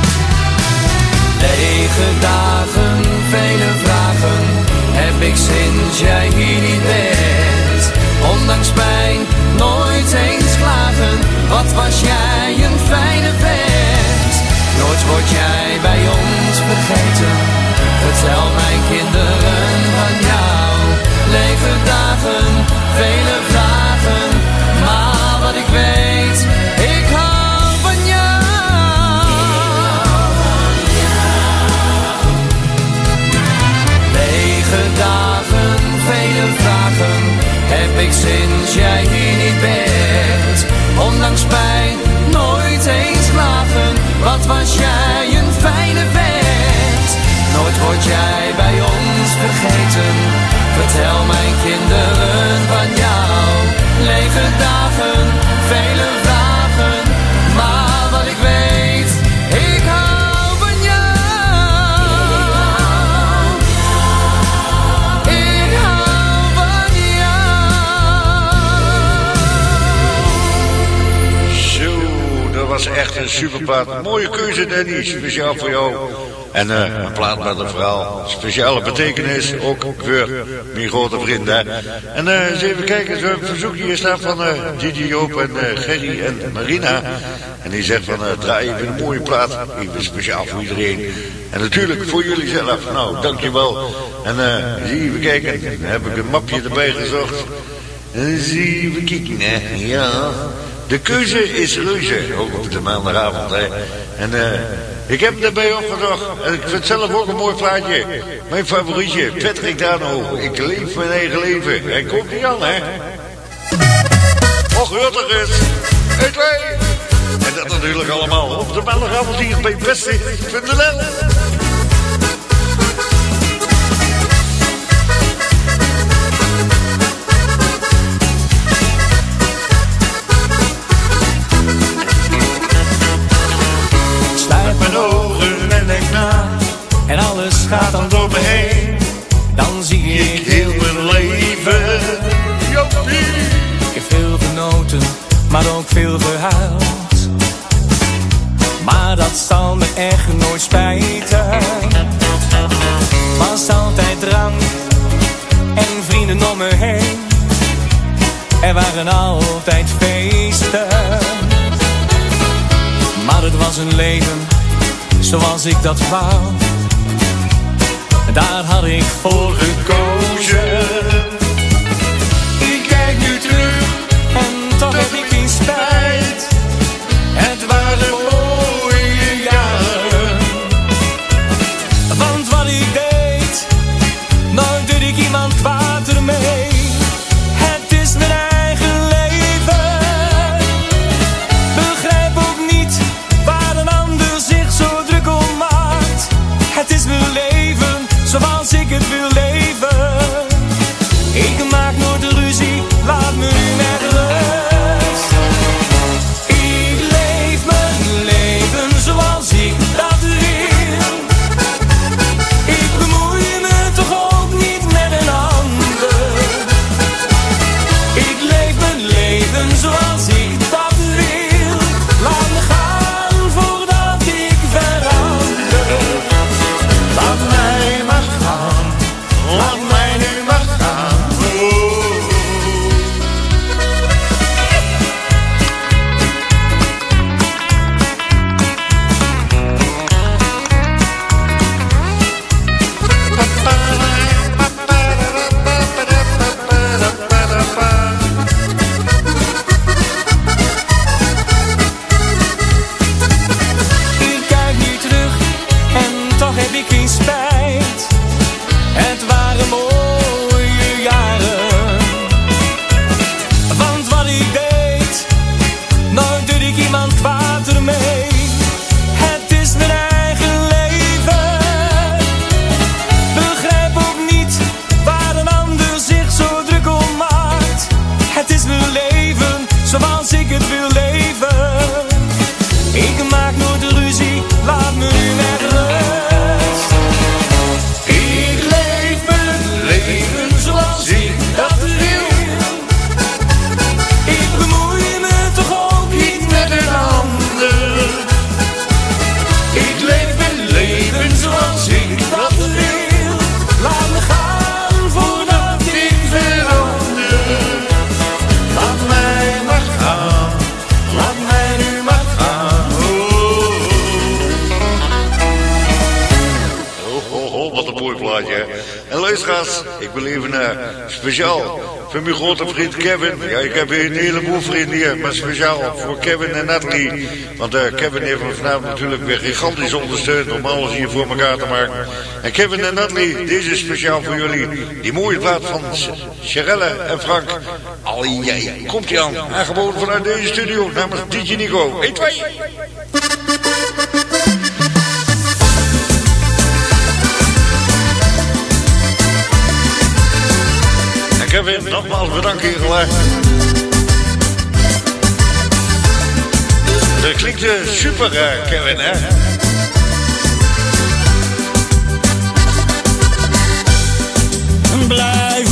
Lege dagen, vele vragen heb ik sinds jij hier niet bent. Ondanks pijn, nooit eens klagen. Wat was jij een fijne vent. Nooit word jij bij ons vergeten. Vertel mijn kinderen van jou. Lege dagen, vele vragen. Maar wat ik weet, ik hou van jou. Lege dagen, vele vragen heb ik sinds jij hier niet bent. Ondanks pijn, nooit eens klagen. Wat was jij een fijne vent. Nooit word jij bij ons vergeten. Vertel mijn kinderen van jou. Lege dagen, vele vragen. Maar wat ik weet, ik hou van jou. Ik hou van jou. Zo, dat was echt een superplaat. Mooie keuze, Danny, speciaal voor jou. En uh, een plaat met een verhaal. Speciale betekenis, ook voor mijn grote vrienden. En uh, eens even kijken, zo'n verzoekje hier staat van uh, Gigi Joop en uh, Gerry en Marina. En die zegt van, uh, draai even een mooie plaat, even speciaal voor iedereen. En natuurlijk voor jullie zelf. Nou, dankjewel. En uh, zie even kijken, dan heb ik een mapje erbij gezocht. En zie even kijken, hè. Ja. De keuze is reuze, ook op de maandagavond, hè. En uh, ik heb hem erbij opgezocht. En ik vind het zelf ook een mooi plaatje. Mijn favorietje, Patrick Dano. Ik leef mijn eigen leven. Hij komt niet aan, hè. Och, Rutger is. één, twee. En dat natuurlijk allemaal op de maandagavond hier bij Beste punt n l. En alles gaat dan door me heen. Dan zie ik heel mijn leven. Ik heb veel genoten, maar ook veel gehuild. Maar dat zal me echt nooit spijten. Was altijd drank en vrienden om me heen. Er waren altijd feesten. Maar het was een leven zoals ik dat wou. Daar had ik voor gekozen. Ik kijk nu terug en toch heb ik geen spijt. Het waren mooie jaren. Want wat ik deed, nooit deed ik iemand kwaad ermee. Het is mijn eigen leven. Begrijp ook niet waar een ander zich zo druk om maakt. Het is mijn leven zoals ik het wil leven. zoals ik het wil leven. Ik maak nooit ruzie, laat me nu met rust. Ik leef mijn leven zoals ik dat wil. Ik bemoei me toch ook niet met een ander. Ik leef mijn leven zoals ik dat wil. Laat me gaan voordat ik verander. Laat mij maar gaan, laat mij nu maar gaan. Oh, oh, oh, wat een mooi plaatje. En luisteraars, ik wil even uh, speciaal voor mijn grote vriend Kevin. Ja, ik heb hier een heleboel vrienden hier, maar speciaal voor Kevin en Natalie. Want uh, Kevin heeft me vanavond natuurlijk weer gigantisch ondersteund om alles hier voor elkaar te maken. En Kevin en Natalie, deze is speciaal voor jullie. Die mooie plaat van Sherelle en Frank. Allee, jij, komt ie aan. Aangeboden vanuit deze studio namens D J Nico. één, twee. Kevin, nogmaals bedankt hier gelijk. Dat klinkt uh, super, uh, Kevin, hè? Blijf